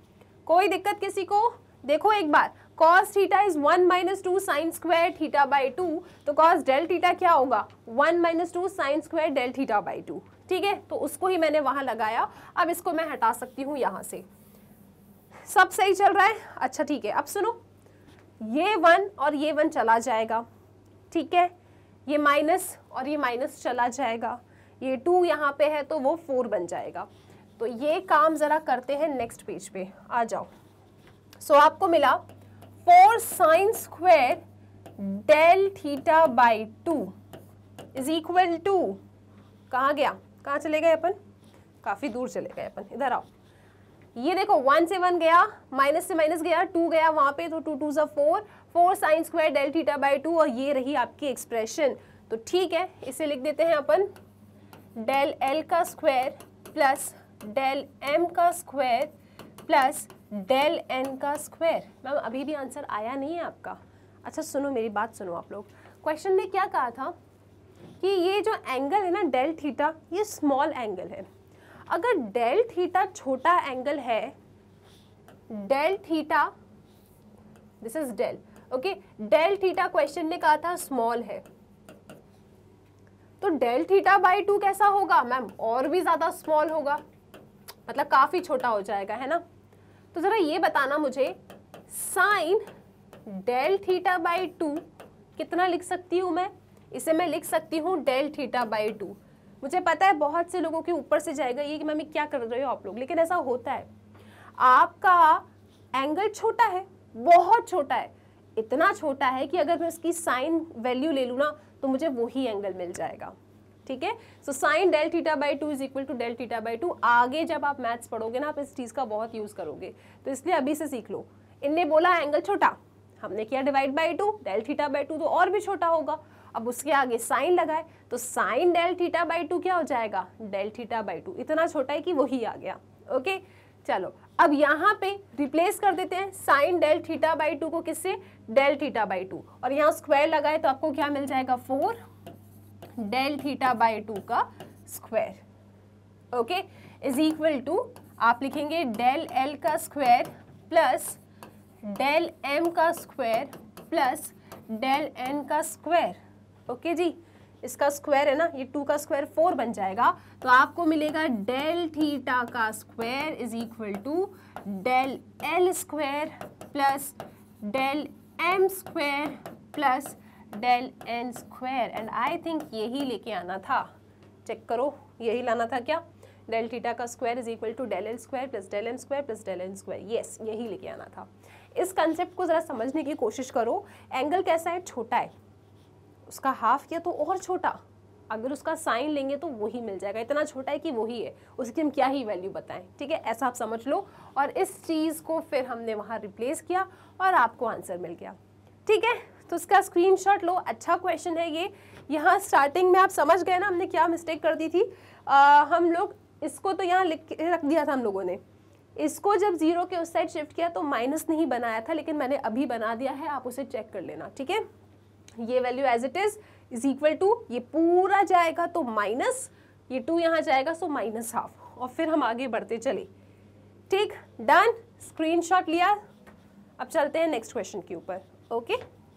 कोई दिक्कत किसी को? देखो एक बार, cos theta is one minus two sine square theta by two, तो cos डेल थीटा क्या होगा? One minus two sine square del theta by two. ठीक है, तो उसको ही मैंने वहां लगाया। अब इसको मैं हटा सकती हूँ यहाँ से। सब सही चल रहा है? अच्छा ठीक है, अब सुनो, ये वन और ये वन चला जाएगा, ठीक है, ये माइनस और ये माइनस चला जाएगा, ये टू यहाँ पे है तो वो फोर बन जाएगा। तो ये काम जरा करते हैं नेक्स्ट पेज पे, आ जाओ। सो so, आपको मिला four sine square del theta by two is equal to, कहाँ गया, कहाँ चले गए अपन? काफी दूर चले गए अपन, इधर आओ। ये देखो वन से वन गया, माइनस से माइनस गया, टू गया वहां पे, तो टू टू सा four, four sine square del theta by two, और ये रही आपकी एक्सप्रेशन। तो ठीक है, इसे लिख देते हैं अपन डेल एल का स्क्वायर प्लस डेल एम का स्क्वायर प्लस डेल एन का स्क्वायर। मैम अभी भी आंसर आया नहीं है आपका? अच्छा सुनो, मेरी बात सुनो आप लोग। क्वेश्चन में क्या कहा था कि ये जो एंगल है ना डेल थीटा, ये स्मॉल एंगल है। अगर डेल थीटा छोटा एंगल है, del theta, this is del, okay, del theta question ने कहा था स्मॉल है, तो डेल थीटा बाई टू कैसा होगा मैम? और भी ज्यादा स्मॉल होगा, मतलब काफी छोटा हो जाएगा, है ना? तो जरा ये बताना मुझे, sine del theta by two कितना लिख सकती हूं मैं? इसे मैं लिख सकती हूँ डेल थीटा बाई टू। मुझे पता है बहुत से लोगों के ऊपर से जाएगा ये कि मैम क्या कर रहे हो आप लोग, लेकिन ऐसा होता है। आपका एंगल छोटा है, बहुत छोटा है, इतना छोटा है कि अगर मैं उसकी साइन वैल्यू ले लूँ ना तो मुझे वही एंगल मिल जाएगा। ठीक है, so sine del theta by two is equal to del theta by two. आगे जब आप मैथ्स पढ़ोगे ना आप इस चीज़ का बहुत यूज़ करोगे, तो इसलिए अभी से सीख लो। इनने बोला एंगल छोटा, हमने किया divide by two, del theta by two तो और भी छोटा होगा। अब उसके आगे साइन लगाए तो sine del theta by two क्या हो जाएगा? Del theta by two. इतना छोटा है कि वही आ गया। ओके चलो, अब यहाँ पे रिप्लेस कर देते हैं sine del theta by two को किससे? डेल थीटा बाई टू, और यहाँ स्क्वायर लगाए तो आपको क्या मिल जाएगा? Four del theta by two का square. Okay, is equal to आप लिखेंगे डेल एल का स्क्वायर प्लस डेल एम का स्क्वायर प्लस डेल एन का स्क्वायर। ओके जी, इसका स्क्वायर है ना, ये टू का स्क्वायर फोर बन जाएगा, तो आपको मिलेगा डेल थीटा का square is equal to del L square plus del M square plus del N square. And I think यही लेके आना था, चेक करो, यही लाना था क्या? डेल थीटा का square is equal to del L square plus del N square plus del N square. Yes, यही लेके आना था। इस कंसेप्ट को जरा समझने की कोशिश करो। एंगल कैसा है? छोटा है, उसका हाफ किया तो और छोटा, अगर उसका साइन लेंगे तो वही मिल जाएगा। इतना छोटा है कि वही है, उसकी हम क्या ही वैल्यू बताएं। ठीक है, ऐसा आप समझ लो। और इस चीज़ को फिर हमने वहाँ रिप्लेस किया और आपको आंसर मिल गया। ठीक है, तो उसका स्क्रीनशॉट लो। अच्छा क्वेश्चन है ये। यहाँ स्टार्टिंग में आप समझ गए ना हमने क्या मिस्टेक कर दी थी। आ, हम लोग इसको तो यहाँ लिख के रख दिया था हम लोगों ने, इसको जब जीरो के उस साइड शिफ्ट किया तो माइनस नहीं बनाया था, लेकिन मैंने अभी बना दिया है, आप उसे चेक कर लेना। ठीक है, ये value as it is is equal to, ये पूरा जाएगा तो माइनस, ये टू यहाँ जाएगा सो माइनस हाफ, और फिर हम आगे बढ़ते चले। ठीक, डन, स्क्रीनशॉट लिया। अब चलते हैं नेक्स्ट क्वेश्चन के ऊपर। ओके,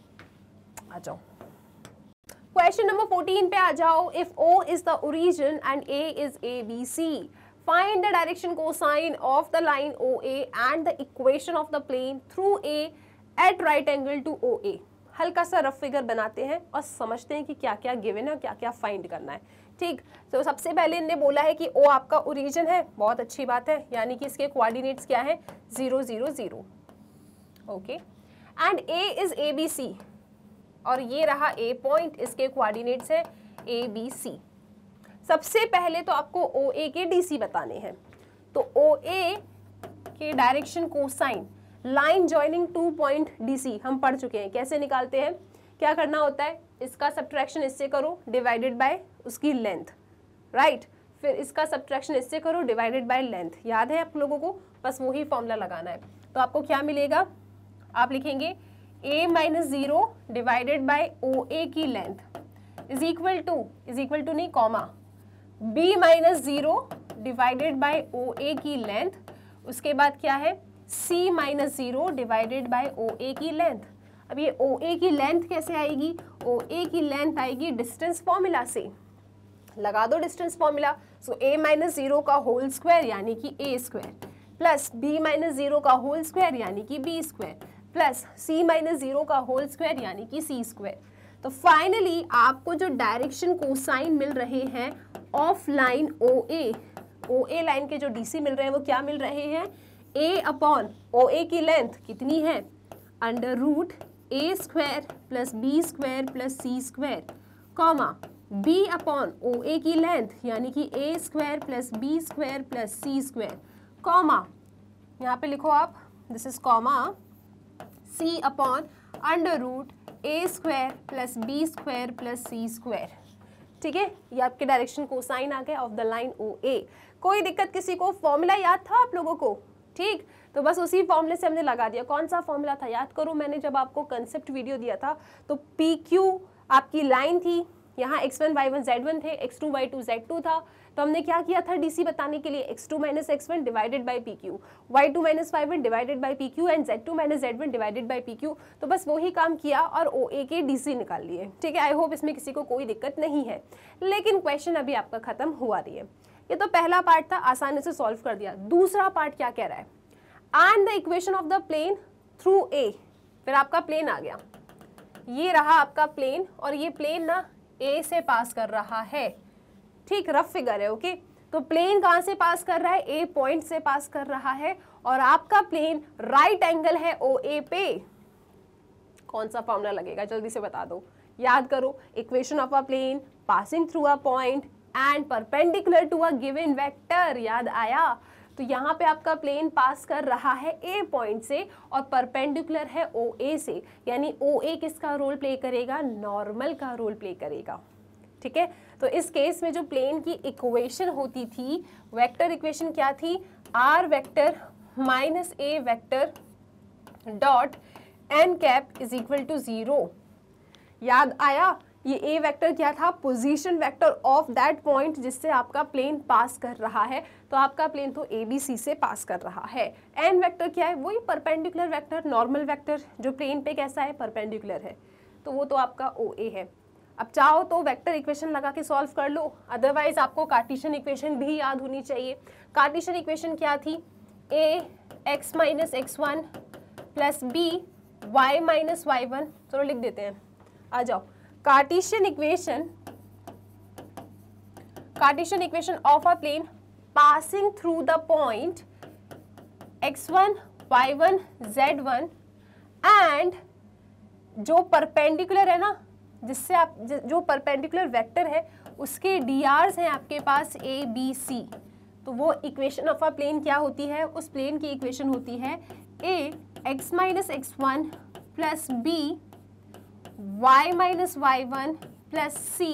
आ जाओ क्वेश्चन नंबर फोर्टीन पे आ जाओ। If O is the origin and A is A B C, find the direction cosine of the line O A and the equation of the plane through A at right angle to O A। हल्का सा rough figure बनाते हैं और समझते हैं कि क्या क्या गिवन है और क्या क्या फाइंड करना है। ठीक, तो सबसे पहले इन्होंने बोला है कि O आपका ओरिजिन है, बहुत अच्छी बात है, यानी कि इसके कोऑर्डिनेट्स क्या है? Zero zero zero. Okay, and A is A B C, और ये रहा A पॉइंट, इसके कोऑर्डिनेट्स है A B C। सबसे पहले तो आपको O A के D C बताने हैं, तो O A के direction cosine, line joining two point D C हम पढ़ चुके हैं, कैसे निकालते हैं? क्या करना होता है? इसका सब्ट्रैक्शन इससे करो डिवाइडेड बाय उसकी लेंथ, राइट, फिर इसका सब्ट्रैक्शन इससे करो डिवाइडेड बाय लेंथ। याद है आप लोगों को? बस वही फॉर्मूला लगाना है। तो आपको क्या मिलेगा? आप लिखेंगे A minus zero divided by O A की length is equal to, is equal to नहीं comma, B minus zero divided by O A की लेंथ, उसके बाद क्या है? C minus zero divided by O A की लेंथ। अब ये ओ ए की लेंथ कैसे आएगी? ओ ए की लेंथ आएगी डिस्टेंस फॉर्मूला से, लगा दो distance formula. So A minus zero का होल स्क्वायर यानी कि A square plus B minus zero का होल स्क्वायर यानी कि B square plus C minus zero का होल स्क्वायर यानी कि सी स्क्वायर। तो फाइनली आपको जो डायरेक्शन कोसाइन मिल रहे हैं of line O A, O A line के जो डीसी मिल रहे हैं वो क्या मिल रहे हैं? ए अपॉन ओ ए की लेंथ कितनी है? Under root A square plus B square plus C square, comma B upon O A की लेंथ यानी कि A square plus B square plus C square, comma यहाँ पे लिखो आप, this is comma C upon under root A square plus B square plus C square. ठीक है, ये आपके डायरेक्शन कोसाइन आ गया of the line O A. कोई दिक्कत किसी को? फॉर्मूला याद था आप लोगों को? ठीक, तो बस उसी फॉर्मूले से हमने लगा दिया। कौन सा फॉर्मूला था याद करो? मैंने जब आपको कंसेप्ट वीडियो दिया था तो पी क्यू आपकी लाइन थी, यहाँ X one Y one Z one थे, X two Y two Z two था। तो हमने क्या किया था डीसी बताने के लिए? X two minus x one divided by P Q, Y two minus Y one divided by P Q and Z two minus Z one divided by P Q. तो बस वही काम किया और ओ ए के डीसी निकाल लिए। ठीक है, आई होप इसमें किसी को कोई दिक्कत नहीं है। लेकिन क्वेश्चन अभी आपका खत्म हुआ नहीं है। ये तो पहला पार्ट था, आसानी से सॉल्व कर दिया। दूसरा पार्ट क्या कह रहा है? And the equation of the plane through A. फिर आपका प्लेन आ गया, ये रहा आपका प्लेन और ये प्लेन ना ए से पास कर रहा है। ठीक, रफ फिगर है। ओके, तो प्लेन कहाँ से पास कर रहा है? ए पॉइंट से पास कर रहा है और आपका प्लेन राइट एंगल है ओ ए पे। कौन सा फॉर्मूला लगेगा जल्दी से बता दो, याद करो। Equation of a plane passing through a point and perpendicular to a given vector. याद आया? तो यहाँ पे आपका प्लेन पास कर रहा है ए पॉइंट से और परपेंडिकुलर है ओ ए से, यानी ओ ए किसका रोल प्ले करेगा? नॉर्मल का रोल प्ले करेगा। ठीक है, तो इस केस में जो प्लेन की इक्वेशन होती थी, वेक्टर इक्वेशन क्या थी? R vector minus A vector dot N cap is equal to zero. याद आया? ये ए वेक्टर क्या था? Position vector of that point जिससे आपका प्लेन पास कर रहा है। तो आपका प्लेन तो ए बी सी से पास कर रहा है। एन वेक्टर क्या है? वही परपेंडिकुलर वेक्टर, नॉर्मल वेक्टर जो प्लेन पे कैसा है? परपेंडिकुलर है। तो वो तो आपका ओ ए है। अब चाहो तो वेक्टर इक्वेशन लगा के सॉल्व कर लो, अदरवाइज आपको कार्टेशियन इक्वेशन भी याद होनी चाहिए। कार्टेशियन इक्वेशन क्या थी? A X minus x one plus B Y minus Y one. चलो लिख देते हैं, आ जाओ। Cartesian equation, Cartesian equation of a plane passing through the point X one Y one Z one and जो perpendicular है ना, जिससे आप जो परपेंडिकुलर वेक्टर है उसके डी आर्स हैं आपके पास ए बी सी। तो वो इक्वेशन ऑफ अ प्लेन क्या होती है? उस प्लेन की इक्वेशन होती है ए X minus x one plus B Y minus Y one plus C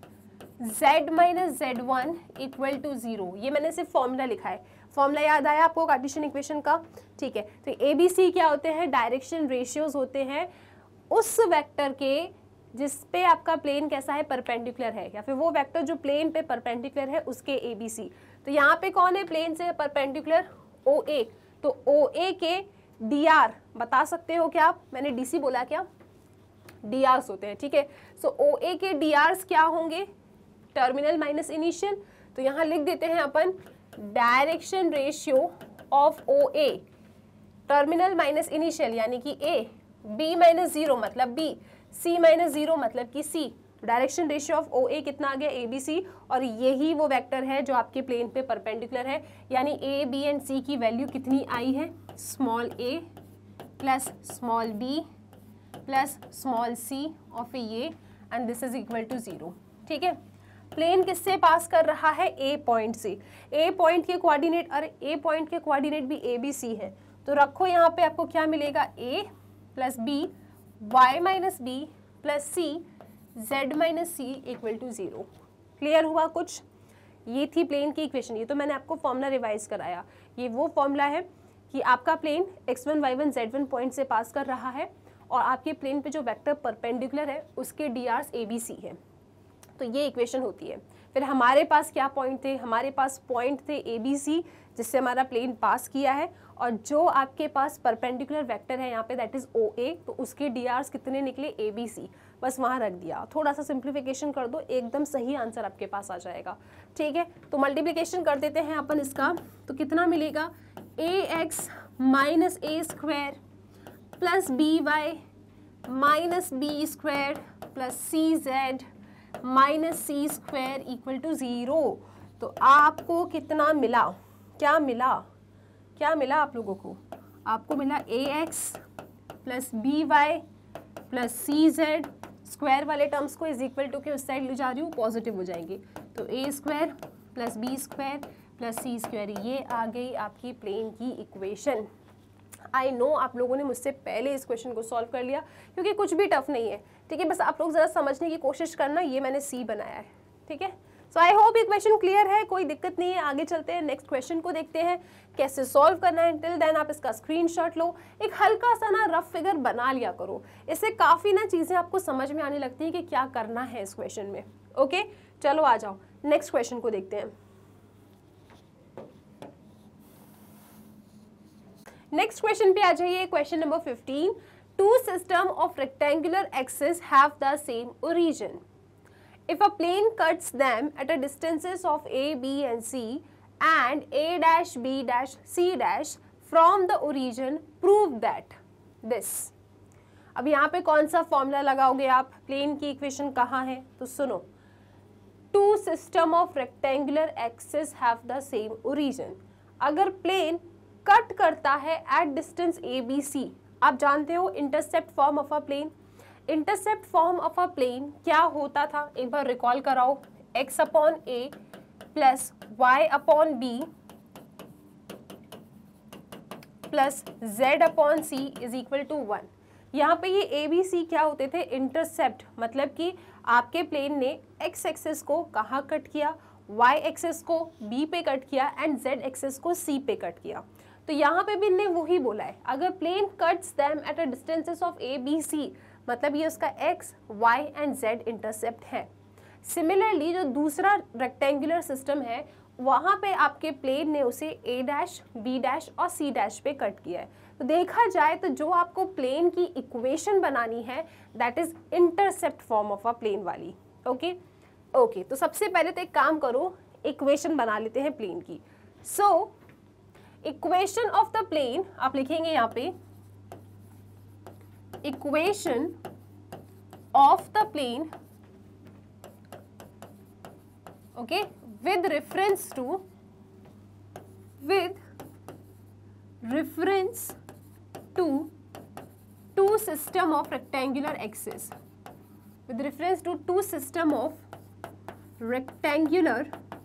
Z minus Z one equal to zero. ये मैंने सिर्फ फॉर्मूला लिखा है। फॉर्मूला याद आया आपको कार्टेशियन इक्वेशन का? ठीक है, तो ए बी सी क्या होते हैं? डायरेक्शन रेशियोज होते हैं उस वेक्टर के जिस पे आपका प्लेन कैसा है? परपेंडिकुलर है, या फिर वो वेक्टर जो प्लेन पे परपेंडिकुलर है उसके ए बी सी। तो यहाँ पे कौन है प्लेन से परपेंडिकुलर? ओ ए। तो ओ ए के डी आर बता सकते हो क्या आप? मैंने डी सी बोला क्या? डी आर्स होते हैं। ठीक है, सो ओ ए के डी आर्स क्या होंगे? Terminal minus initial. तो यहाँ लिख देते हैं अपन direction ratio of O A, terminal minus initial यानी कि ए, बी माइनस जीरो मतलब बी, सी माइनस जीरो मतलब कि C. Direction ratio of O A कितना आ गया? A B C. और यही वो वेक्टर है जो आपके प्लेन पे परपेंडिकुलर है, यानी ए बी एंड सी की वैल्यू कितनी आई है? Small A plus small B plus small C of A and this is equal to zero. ठीक है, प्लेन किससे पास कर रहा है? ए पॉइंट से। ए पॉइंट के कोऑर्डिनेट, अरे ए पॉइंट के कोऑर्डिनेट भी ए बी सी है, तो रखो यहाँ पे आपको क्या मिलेगा? A plus B Y minus B plus C Z minus C equal to zero. Clear हुआ कुछ? ये थी प्लेन की इक्वेशन। ये तो मैंने आपको फॉर्मूला रिवाइज कराया। ये वो फॉर्मूला है कि आपका plane X one Y one Z one point से पास कर रहा है और आपके प्लेन पे जो वेक्टर परपेंडिकुलर है उसके D Rs A B C है। तो ये इक्वेशन होती है। फिर हमारे पास क्या पॉइंट थे? हमारे पास पॉइंट थे ए बी सी जिससे हमारा प्लेन पास किया है, और जो आपके पास परपेंडिकुलर वेक्टर है यहाँ पे दैट इज ओ ए, तो उसके डी आर्स कितने निकले, ए बी सी, बस वहाँ रख दिया। थोड़ा सा सिंप्लीफिकेशन कर दो, एकदम सही आंसर आपके पास आ जाएगा। ठीक है, तो मल्टीप्लिकेशन कर देते हैं अपन इसका, तो कितना मिलेगा, A X minus A square plus B Y minus B square plus C Z minus C square equal to zero. तो आपको कितना मिला, क्या मिला, क्या मिला आप लोगों को, आपको मिला A x plus B Y plus C Z, square वाले टर्म्स को इज इक्वल टू के उस साइड ले जा रही हूँ, पॉजिटिव हो जाएंगे, तो A square plus B square plus C square, ये आ गई आपकी प्लेन की इक्वेशन। आई नो आप लोगों ने मुझसे पहले इस क्वेश्चन को सॉल्व कर लिया, क्योंकि कुछ भी टफ नहीं है। ठीक है, बस आप लोग ज़रा समझने की कोशिश करना, ये मैंने सी बनाया है। ठीक है, सो आई होप ये क्वेश्चन क्लियर है, कोई दिक्कत नहीं है। आगे चलते हैं, नेक्स्ट क्वेश्चन को देखते हैं कैसे सॉल्व करना है। टिल देन आप इसका स्क्रीनशॉट लो, एक हल्का सा ना रफ फिगर बना लिया करो, इससे काफ़ी ना चीज़ें आपको समझ में आने लगती हैं कि क्या करना है इस क्वेश्चन में। ओके, चलो आ जाओ नेक्स्ट क्वेश्चन को देखते हैं। नेक्स्ट क्वेश्चन पे आ जाइए, question number fifteen. Two system of rectangular axis have the same origin. If a plane cuts them at a distances of A, B and C and A dash, B dash, C dash from the origin, prove that this. अब यहाँ पे कौन सा formula लगाओगे आप, plane की equation कहाँ है, तो सुनो, two system of rectangular axis have the same origin. अगर प्लेन कट करता है at distance A B C, आप जानते हो intercept form of a plane, intercept form of a plane क्या होता था, एक बार रिकॉल कराओ, x upon A plus Y upon B plus Z upon C is equal to one. यहाँ पे ये ए बी सी क्या होते थे, इंटरसेप्ट, मतलब कि आपके प्लेन ने x एक्सेस को कहाँ कट किया, y एक्सेस को b पे कट किया एंड z एक्सेस को c पे कट किया। तो यहाँ पे भी इनने वही बोला है, अगर plane cuts them at a distances of A B C, मतलब ये उसका x, y and z intercept है। सिमिलरली जो दूसरा रेक्टेंगुलर सिस्टम है, वहाँ पे आपके प्लेन ने उसे a डैश, b डैश और c डैश पे कट किया है। तो देखा जाए तो जो आपको प्लेन की इक्वेशन बनानी है that is intercept form of a plane वाली। ओके ओके, तो सबसे पहले तो एक काम करो, इक्वेशन बना लेते हैं प्लेन की। So equation of the plane आप लिखेंगे यहाँ पे, equation of the plane, okay, with reference to with reference to two system of rectangular axis, with reference to two system of rectangular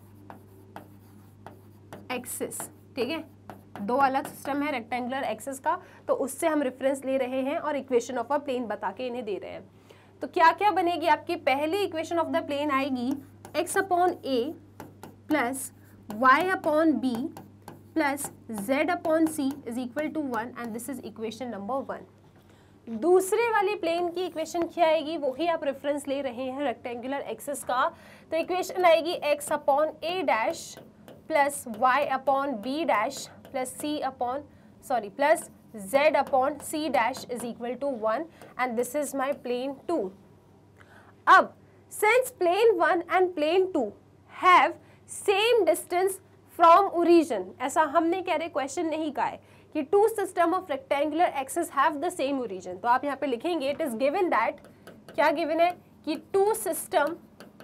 axis। ठीक है, दो अलग सिस्टम है रेक्टेंगुलर एक्सिस का, तो उससे हम रेफरेंस ले रहे हैं और इक्वेशन ऑफ अ प्लेन बता के इन्हें दे रहे हैं। तो क्या क्या बनेगी आपकी, पहली इक्वेशन ऑफ द प्लेन आएगी x upon A plus Y upon B plus Z upon C is equal to one and this is equation number one. दूसरे वाली प्लेन की इक्वेशन क्या आएगी, वही आप रेफरेंस ले रहे हैं रेक्टेंगुलर एक्सिस का, तो इक्वेशन आएगी x upon a dash plus Y upon b dash plus c upon sorry plus z upon c dash is equal to one and this is my plane two. अब since plane one and plane two have same distance from origin, ऐसा हमने कह रहे question नहीं कहा है कि two system of rectangular axis have the same origin, तो आप यहाँ पे लिखेंगे इट इज गिवन दैट, क्या गिवन है कि two system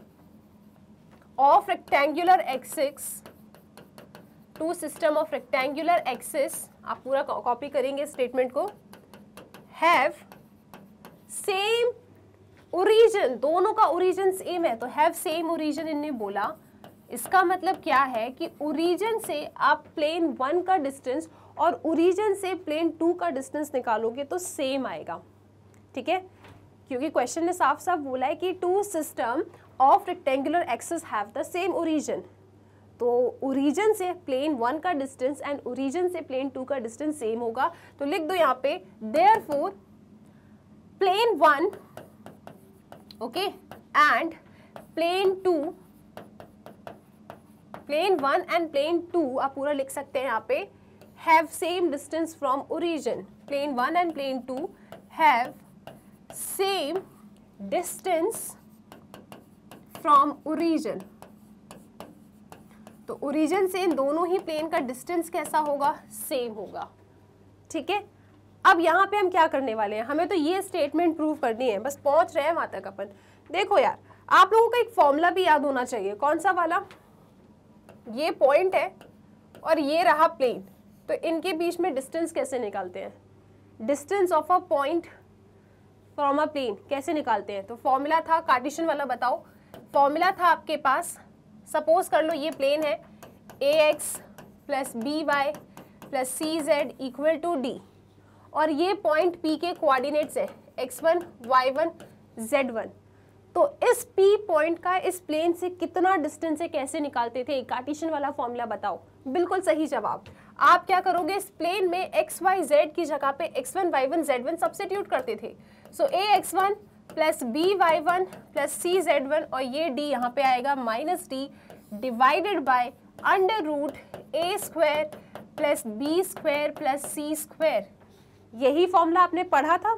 of rectangular axis, two system of rectangular axis, आप पूरा कॉपी करेंगे स्टेटमेंट को, हैव सेम ओरिजिन, दोनों का ओरिजिन सेम है, तो हैव सेम ओरिजिन इनने बोला। इसका मतलब क्या है कि ओरिजिन से आप प्लेन वन का डिस्टेंस और ओरिजिन से प्लेन टू का डिस्टेंस निकालोगे तो सेम आएगा। ठीक है, क्योंकि क्वेश्चन ने साफ साफ बोला है कि two system of rectangular axis have the same origin, तो ओरिजिन से प्लेन वन का डिस्टेंस एंड ओरिजिन से प्लेन टू का डिस्टेंस सेम होगा। तो लिख दो यहाँ पे therefore plane one okay and plane two plane one and plane two आप पूरा लिख सकते हैं यहाँ पे, have same distance from origin. Plane one and plane two have same distance from origin. तो ओरिजिन से इन दोनों ही प्लेन का डिस्टेंस कैसा होगा, सेम होगा। ठीक है, अब यहाँ पे हम क्या करने वाले हैं, हमें तो ये स्टेटमेंट प्रूव करनी है, बस पहुंच रहे हैं वहां तक अपन। देखो यार, आप लोगों को एक फॉर्मूला भी याद होना चाहिए। कौन सा वाला, ये पॉइंट है और ये रहा प्लेन, तो इनके बीच में डिस्टेंस कैसे निकालते हैं, distance of a point from a plane कैसे निकालते हैं। तो फॉर्मूला था कार्टेशियन वाला, बताओ। फॉर्मूला था आपके पास, सपोज कर लो ये प्लेन है, ए x plus B Y plus C z equal to d, और ये पॉइंट P के कोऑर्डिनेट्स है x one, Y one, Z one. तो इस P पॉइंट का इस प्लेन से कितना डिस्टेंस है कैसे निकालते थे, कार्टेशियन वाला फॉर्मूला बताओ। बिल्कुल सही जवाब। आप क्या करोगे, इस प्लेन में एक्स वाई जेड की जगह पे x one, Y one, Z one substitute करते थे। So a x one plus B y one plus C z one, और ये डी यहाँ पे आएगा minus d divided by under root A square plus B square plus C square. यही formula आपने पढ़ा था।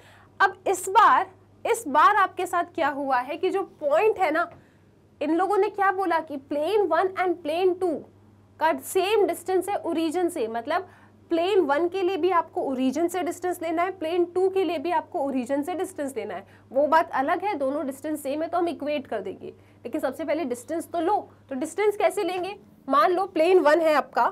अब इस बार इस बार आपके साथ क्या हुआ है कि जो पॉइंट है ना, इन लोगों ने क्या बोला कि plane one and plane two का सेम डिस्टेंस है ओरिजिन से। मतलब प्लेन वन के लिए भी आपको ओरिजिन से डिस्टेंस लेना है, प्लेन टू के लिए भी आपको ओरिजिन से डिस्टेंस लेना है। वो बात अलग है, दोनों डिस्टेंस सेम है तो हम इक्वेट कर देंगे, लेकिन सबसे पहले डिस्टेंस तो लो। तो डिस्टेंस कैसे लेंगे, मान लो प्लेन वन है आपका,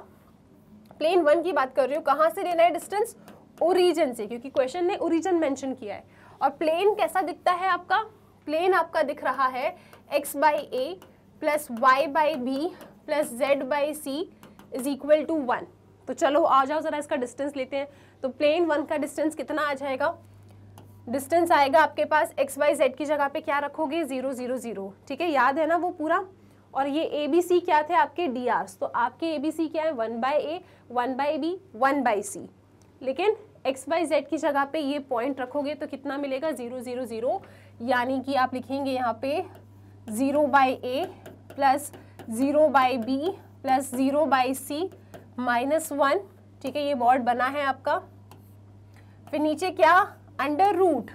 प्लेन वन की बात कर रही हूँ, कहाँ से लेना है डिस्टेंस, ओरिजिन से, क्योंकि क्वेश्चन ने ओरिजिन मेंशन किया है। और प्लेन कैसा दिखता है आपका, प्लेन आपका दिख रहा है x by a plus y by b plus z by c is equal to one. तो चलो आ जाओ जरा इसका डिस्टेंस लेते हैं। तो प्लेन वन का डिस्टेंस कितना आ जाएगा, डिस्टेंस आएगा आपके पास एक्स बाई जेड की जगह पे क्या रखोगे, जीरो जीरो जीरो। ठीक है, याद है ना वो पूरा। और ये ए बी सी क्या थे आपके डी आर्स, तो आपके ए बी सी क्या है, one by a, one by b, one by c. लेकिन एक्स बाई जेड की जगह पे ये पॉइंट रखोगे तो कितना मिलेगा, जीरो जीरो जीरो। यानी कि आप लिखेंगे यहाँ पे zero by a plus zero by b plus zero by c minus one. ठीक है, ये वर्ड बना है आपका। फिर नीचे क्या, अंडर रूट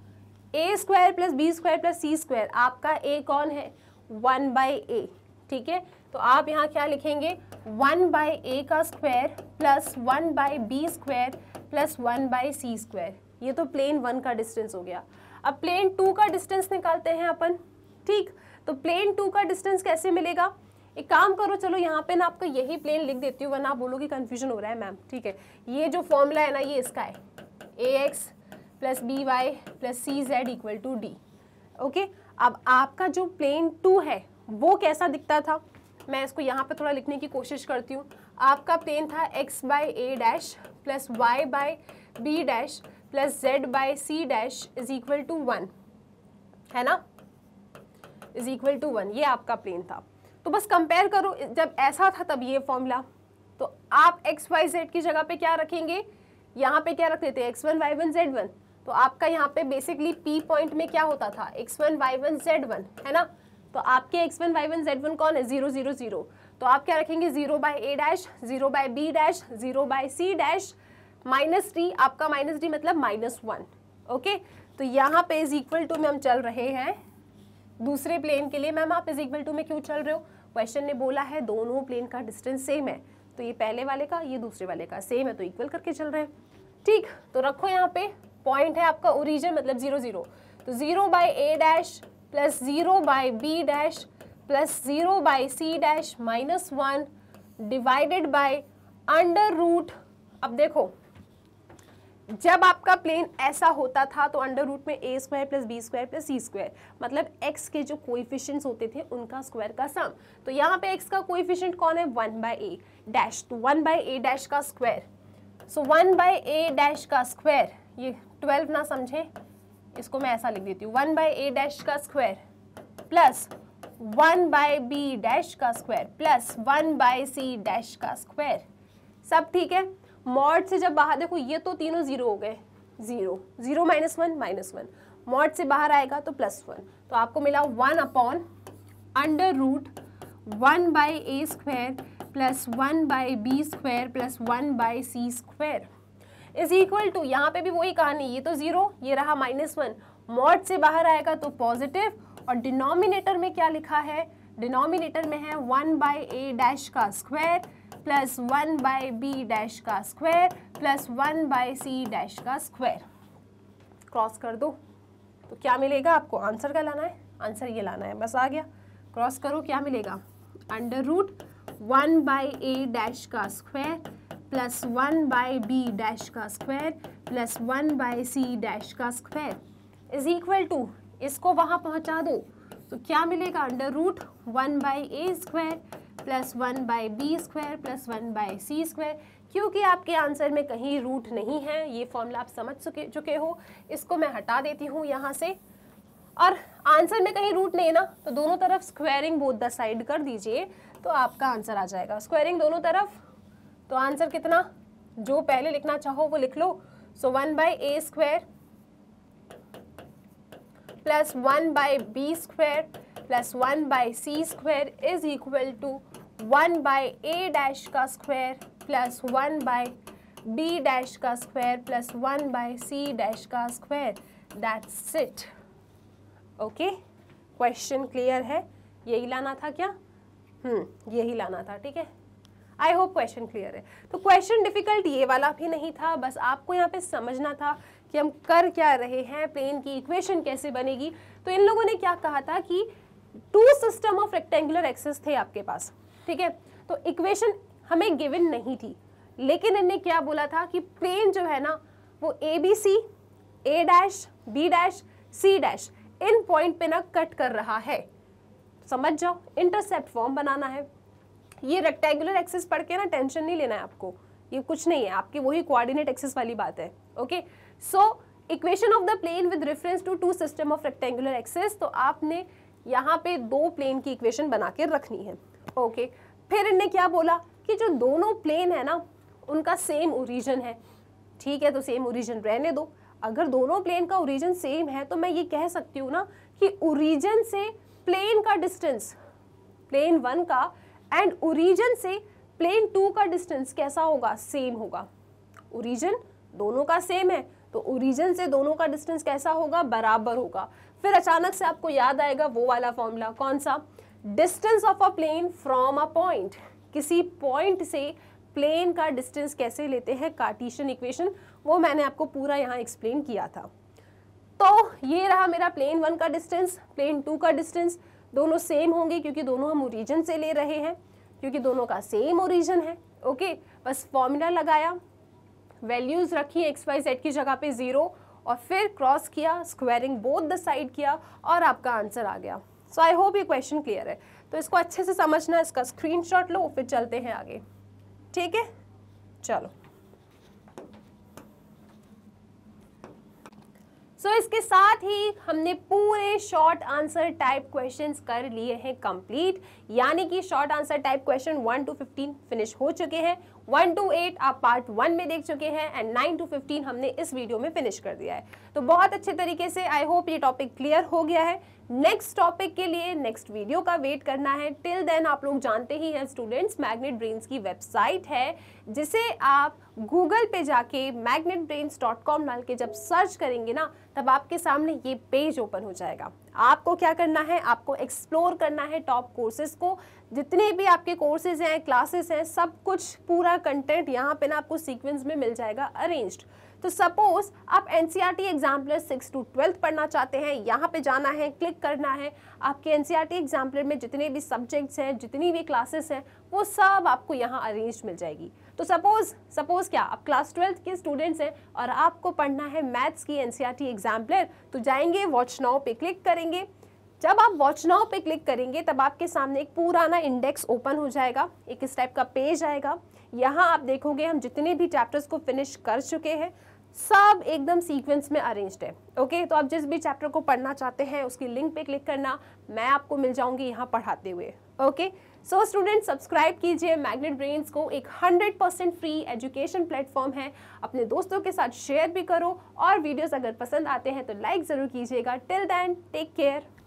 ए square plus B square plus सी स्क्वायर। आपका ए कौन है, वन बाई ए। ठीक है, तो आप यहाँ क्या लिखेंगे, वन बाई ए का square plus one by b square plus one by c square. ये तो प्लेन वन का डिस्टेंस हो गया। अब प्लेन टू का डिस्टेंस निकालते हैं अपन। ठीक, तो प्लेन टू का डिस्टेंस कैसे मिलेगा, एक काम करो, चलो यहाँ पे ना आपको यही प्लेन लिख देती हूँ, वरना आप बोलोगे कंफ्यूजन हो रहा है मैम। ठीक है, ये जो फॉर्मूला है ना, ये इसका है, ए x plus B Y plus C z equal to d. Okay, अब आपका जो प्लेन टू है वो कैसा दिखता था, मैं इसको यहाँ पे थोड़ा लिखने की कोशिश करती हूँ। आपका प्लेन था x by a dash plus y by b dash plus z by c dash is equal to one, है ना, इज इक्वल टू वन। ये आपका प्लेन था। तो बस कंपेयर करो, जब ऐसा था तब ये फॉर्मूला, तो आप एक्स वाई जेड की जगह पे क्या रखेंगे, यहाँ पे क्या रख देते हैं, x one Y one Z one. तो आपका यहाँ पे बेसिकली पी पॉइंट में क्या होता था, x one Y one Z one, है ना। तो आपके x one Y one Z one कौन है, जीरो जीरो जीरो। तो आप क्या रखेंगे, zero by a dash, zero by b dash, zero by c dash, minus d. आपका माइनस डी मतलब माइनस वन। ओके, तो यहाँ पे इज इक्वल टू में हम चल रहे हैं दूसरे प्लेन के लिए। मैम आप इज इक्वल टू में क्यों चल रहे हो, क्वेश्चन ने बोला है दोनों प्लेन का डिस्टेंस सेम है, तो ये पहले वाले का ये दूसरे वाले का सेम है, तो इक्वल करके चल रहे हैं। ठीक, तो रखो यहाँ पे पॉइंट है आपका ओरिजिन मतलब जीरो जीरो। तो zero by a dash plus zero by b dash plus zero by c dash minus one divided by under root. अब देखो, जब आपका प्लेन ऐसा होता था तो अंडर रूट में a square plus B square plus C square, मतलब एक्स के जो कोएफिशिएंट्स होते थे उनका स्क्वायर का सम। तो यहाँ पे एक्स का कोएफिशिएंट कौन है, वन बाई ए डैश, तो वन बाई ए डैश का square. So one by a dash का स्क्वायर, ये ट्वेल्व ना समझे, इसको मैं ऐसा लिख देती हूँ, वन बाई ए डैश का square plus one by b dash का square plus one by c dash का स्क्वायर। सब ठीक है। मॉड से जब बाहर देखो, ये तो तीनों जीरो हो गए, zero zero minus one minus one, mod से बाहर आएगा तो प्लस वन। तो आपको मिला one upon under root one by a square plus one by b square plus one by c square is equal to, यहाँ पे भी वही कहानी, ये तो जीरो, ये रहा माइनस वन, मॉड से बाहर आएगा तो पॉजिटिव, और डिनोमिनेटर में क्या लिखा है, डिनोमिनेटर में है वन बाई ए डैश का square plus one by b dash का square plus one by c dash का स्क्वायर। क्रॉस कर दो तो क्या मिलेगा आपको, आंसर क्या लाना है, आंसर ये लाना है, बस आ गया। क्रॉस करो क्या मिलेगा, under root one by a dash का square plus one by b dash का square plus one by c dash का स्क्वायर इज इक्वल टू, इसको वहाँ पहुँचा दो तो क्या मिलेगा, under root one by a square plus one by b square plus one by c square. क्योंकि आपके आंसर में कहीं रूट नहीं है, ये फॉर्मूला आप समझ चुके चुके हो, इसको मैं हटा देती हूँ यहाँ से, और आंसर में कहीं रूट नहीं है ना, तो दोनों तरफ स्क्वायरिंग बोथ द साइड कर दीजिए तो आपका आंसर आ जाएगा। स्क्वायरिंग दोनों तरफ, तो आंसर कितना, जो पहले लिखना चाहो वो लिख लो। So one by a square plus one by b square plus one by c square is equal to one by a dash का square plus one by b dash का square plus one by c dash का square. That's it. Okay, question clear है, यही लाना था क्या, हम्म यही लाना था, ठीक है। आई होप क्वेश्चन क्लियर है। तो क्वेश्चन डिफिकल्ट ये वाला भी नहीं था, बस आपको यहाँ पे समझना था कि हम कर क्या रहे हैं, प्लेन की इक्वेशन कैसे बनेगी। तो इन लोगों ने क्या कहा था कि two system of rectangular axis थे आपके पास, ठीक है। तो इक्वेशन हमें गिवन नहीं थी, लेकिन इनने क्या बोला था कि प्लेन जो है ना वो a B c, a dash, b dash, c dash, इन पॉइंट पे ना कट कर रहा है। समझ जाओ, इंटरसेप्ट फॉर्म बनाना है। ये रेक्टेंगुलर एक्सिस पढ़ के ना टेंशन नहीं लेना है आपको, ये कुछ नहीं है, आपकी वही कोऑर्डिनेट एक्सिस वाली बात है। Okay, so equation of the plane with reference to two system of rectangular axis, तो आपने यहाँ पे दो प्लेन की इक्वेशन बना के रखनी है। ओके, फिर इनने क्या बोला कि जो दोनों प्लेन है ना उनका सेम ओरिजिन है, ठीक है, तो सेम ओरिजिन रहने दो। अगर दोनों प्लेन का ओरिजिन सेम है तो मैं ये कह सकती हूँ ना कि ओरिजिन से प्लेन का डिस्टेंस, प्लेन वन का एंड ओरिजिन से प्लेन टू का डिस्टेंस कैसा होगा, सेम होगा। ओरिजिन दोनों का सेम है तो ओरिजिन से दोनों का डिस्टेंस कैसा होगा, बराबर होगा। फिर अचानक से आपको याद आएगा वो वाला फॉर्मूला, कौन सा, distance of a plane from a point, किसी पॉइंट से प्लेन का डिस्टेंस कैसे लेते हैं, कार्टेशियन इक्वेशन, वो मैंने आपको पूरा यहाँ एक्सप्लेन किया था। तो ये रहा मेरा प्लेन वन का डिस्टेंस, प्लेन टू का डिस्टेंस, दोनों सेम होंगे क्योंकि दोनों हम ओरिजिन से ले रहे हैं, क्योंकि दोनों का सेम ओरिजिन है। ओके, बस फॉर्मूला लगाया, वैल्यूज रखी एक्स वाई जेड की जगह पे जीरो, और फिर क्रॉस किया, स्क्वायरिंग बोथ द साइड किया, और आपका आंसर आ गया। सो आई होप ये क्वेश्चन क्लियर है। तो इसको अच्छे से समझना, इसका स्क्रीनशॉट लो, फिर चलते हैं आगे, ठीक है। चलो, सो so, इसके साथ ही हमने पूरे शॉर्ट आंसर टाइप क्वेश्चंस कर लिए हैं कंप्लीट, यानी कि short answer type question one two fifteen finish हो चुके हैं। वन टू एट आप पार्ट वन में देख चुके हैं एंड नाइन टू फिफ्टीन हमने इस वीडियो में फिनिश कर दिया है। तो बहुत अच्छे तरीके से आई होप ये टॉपिक क्लियर हो गया है। नेक्स्ट टॉपिक के लिए नेक्स्ट वीडियो का वेट करना है। टिल देन आप लोग जानते ही हैं स्टूडेंट्स, मैग्नेट ब्रेन्स की वेबसाइट है जिसे आप गूगल पे जाके मैग्नेट ब्रेन्स डॉट कॉम डाल के जब सर्च करेंगे ना, तब आपके सामने ये पेज ओपन हो जाएगा। आपको क्या करना है, आपको एक्सप्लोर करना है टॉप कोर्सेज को, जितने भी आपके कोर्सेज हैं, क्लासेस हैं, सब कुछ पूरा कंटेंट यहाँ पे ना आपको सीक्वेंस में मिल जाएगा अरेंज्ड। तो सपोज आप NCERT exemplar six to twelfth पढ़ना चाहते हैं, यहाँ पे जाना है, क्लिक करना है, आपके एनसीईआरटी एग्जाम्पलर में जितने भी सब्जेक्ट्स हैं, जितनी भी क्लासेस हैं, वो सब आपको यहाँ अरेंज मिल जाएगी। तो सपोज सपोज क्या, आप क्लास ट्वेल्थ के स्टूडेंट्स हैं और आपको पढ़ना है मैथ्स की एनसीईआरटी एग्जाम्पलर, तो जाएंगे वॉच नाउ पे क्लिक करेंगे। जब आप वॉच नाउ पे क्लिक करेंगे तब आपके सामने एक पूरा ना इंडेक्स ओपन हो जाएगा, एक इस टाइप का पेज आएगा। यहाँ आप देखोगे हम जितने भी चैप्टर्स को फिनिश कर चुके हैं, सब एकदम सीक्वेंस में अरेंज्ड है। ओके, तो आप जिस भी चैप्टर को पढ़ना चाहते हैं उसकी लिंक पे क्लिक करना, मैं आपको मिल जाऊंगी यहाँ पढ़ाते हुए। ओके, सो स्टूडेंट सब्सक्राइब कीजिए मैग्नेट ब्रेन्स को, एक hundred percent free education platform है। अपने दोस्तों के साथ शेयर भी करो और वीडियोस अगर पसंद आते हैं तो लाइक ज़रूर कीजिएगा। Till then take care.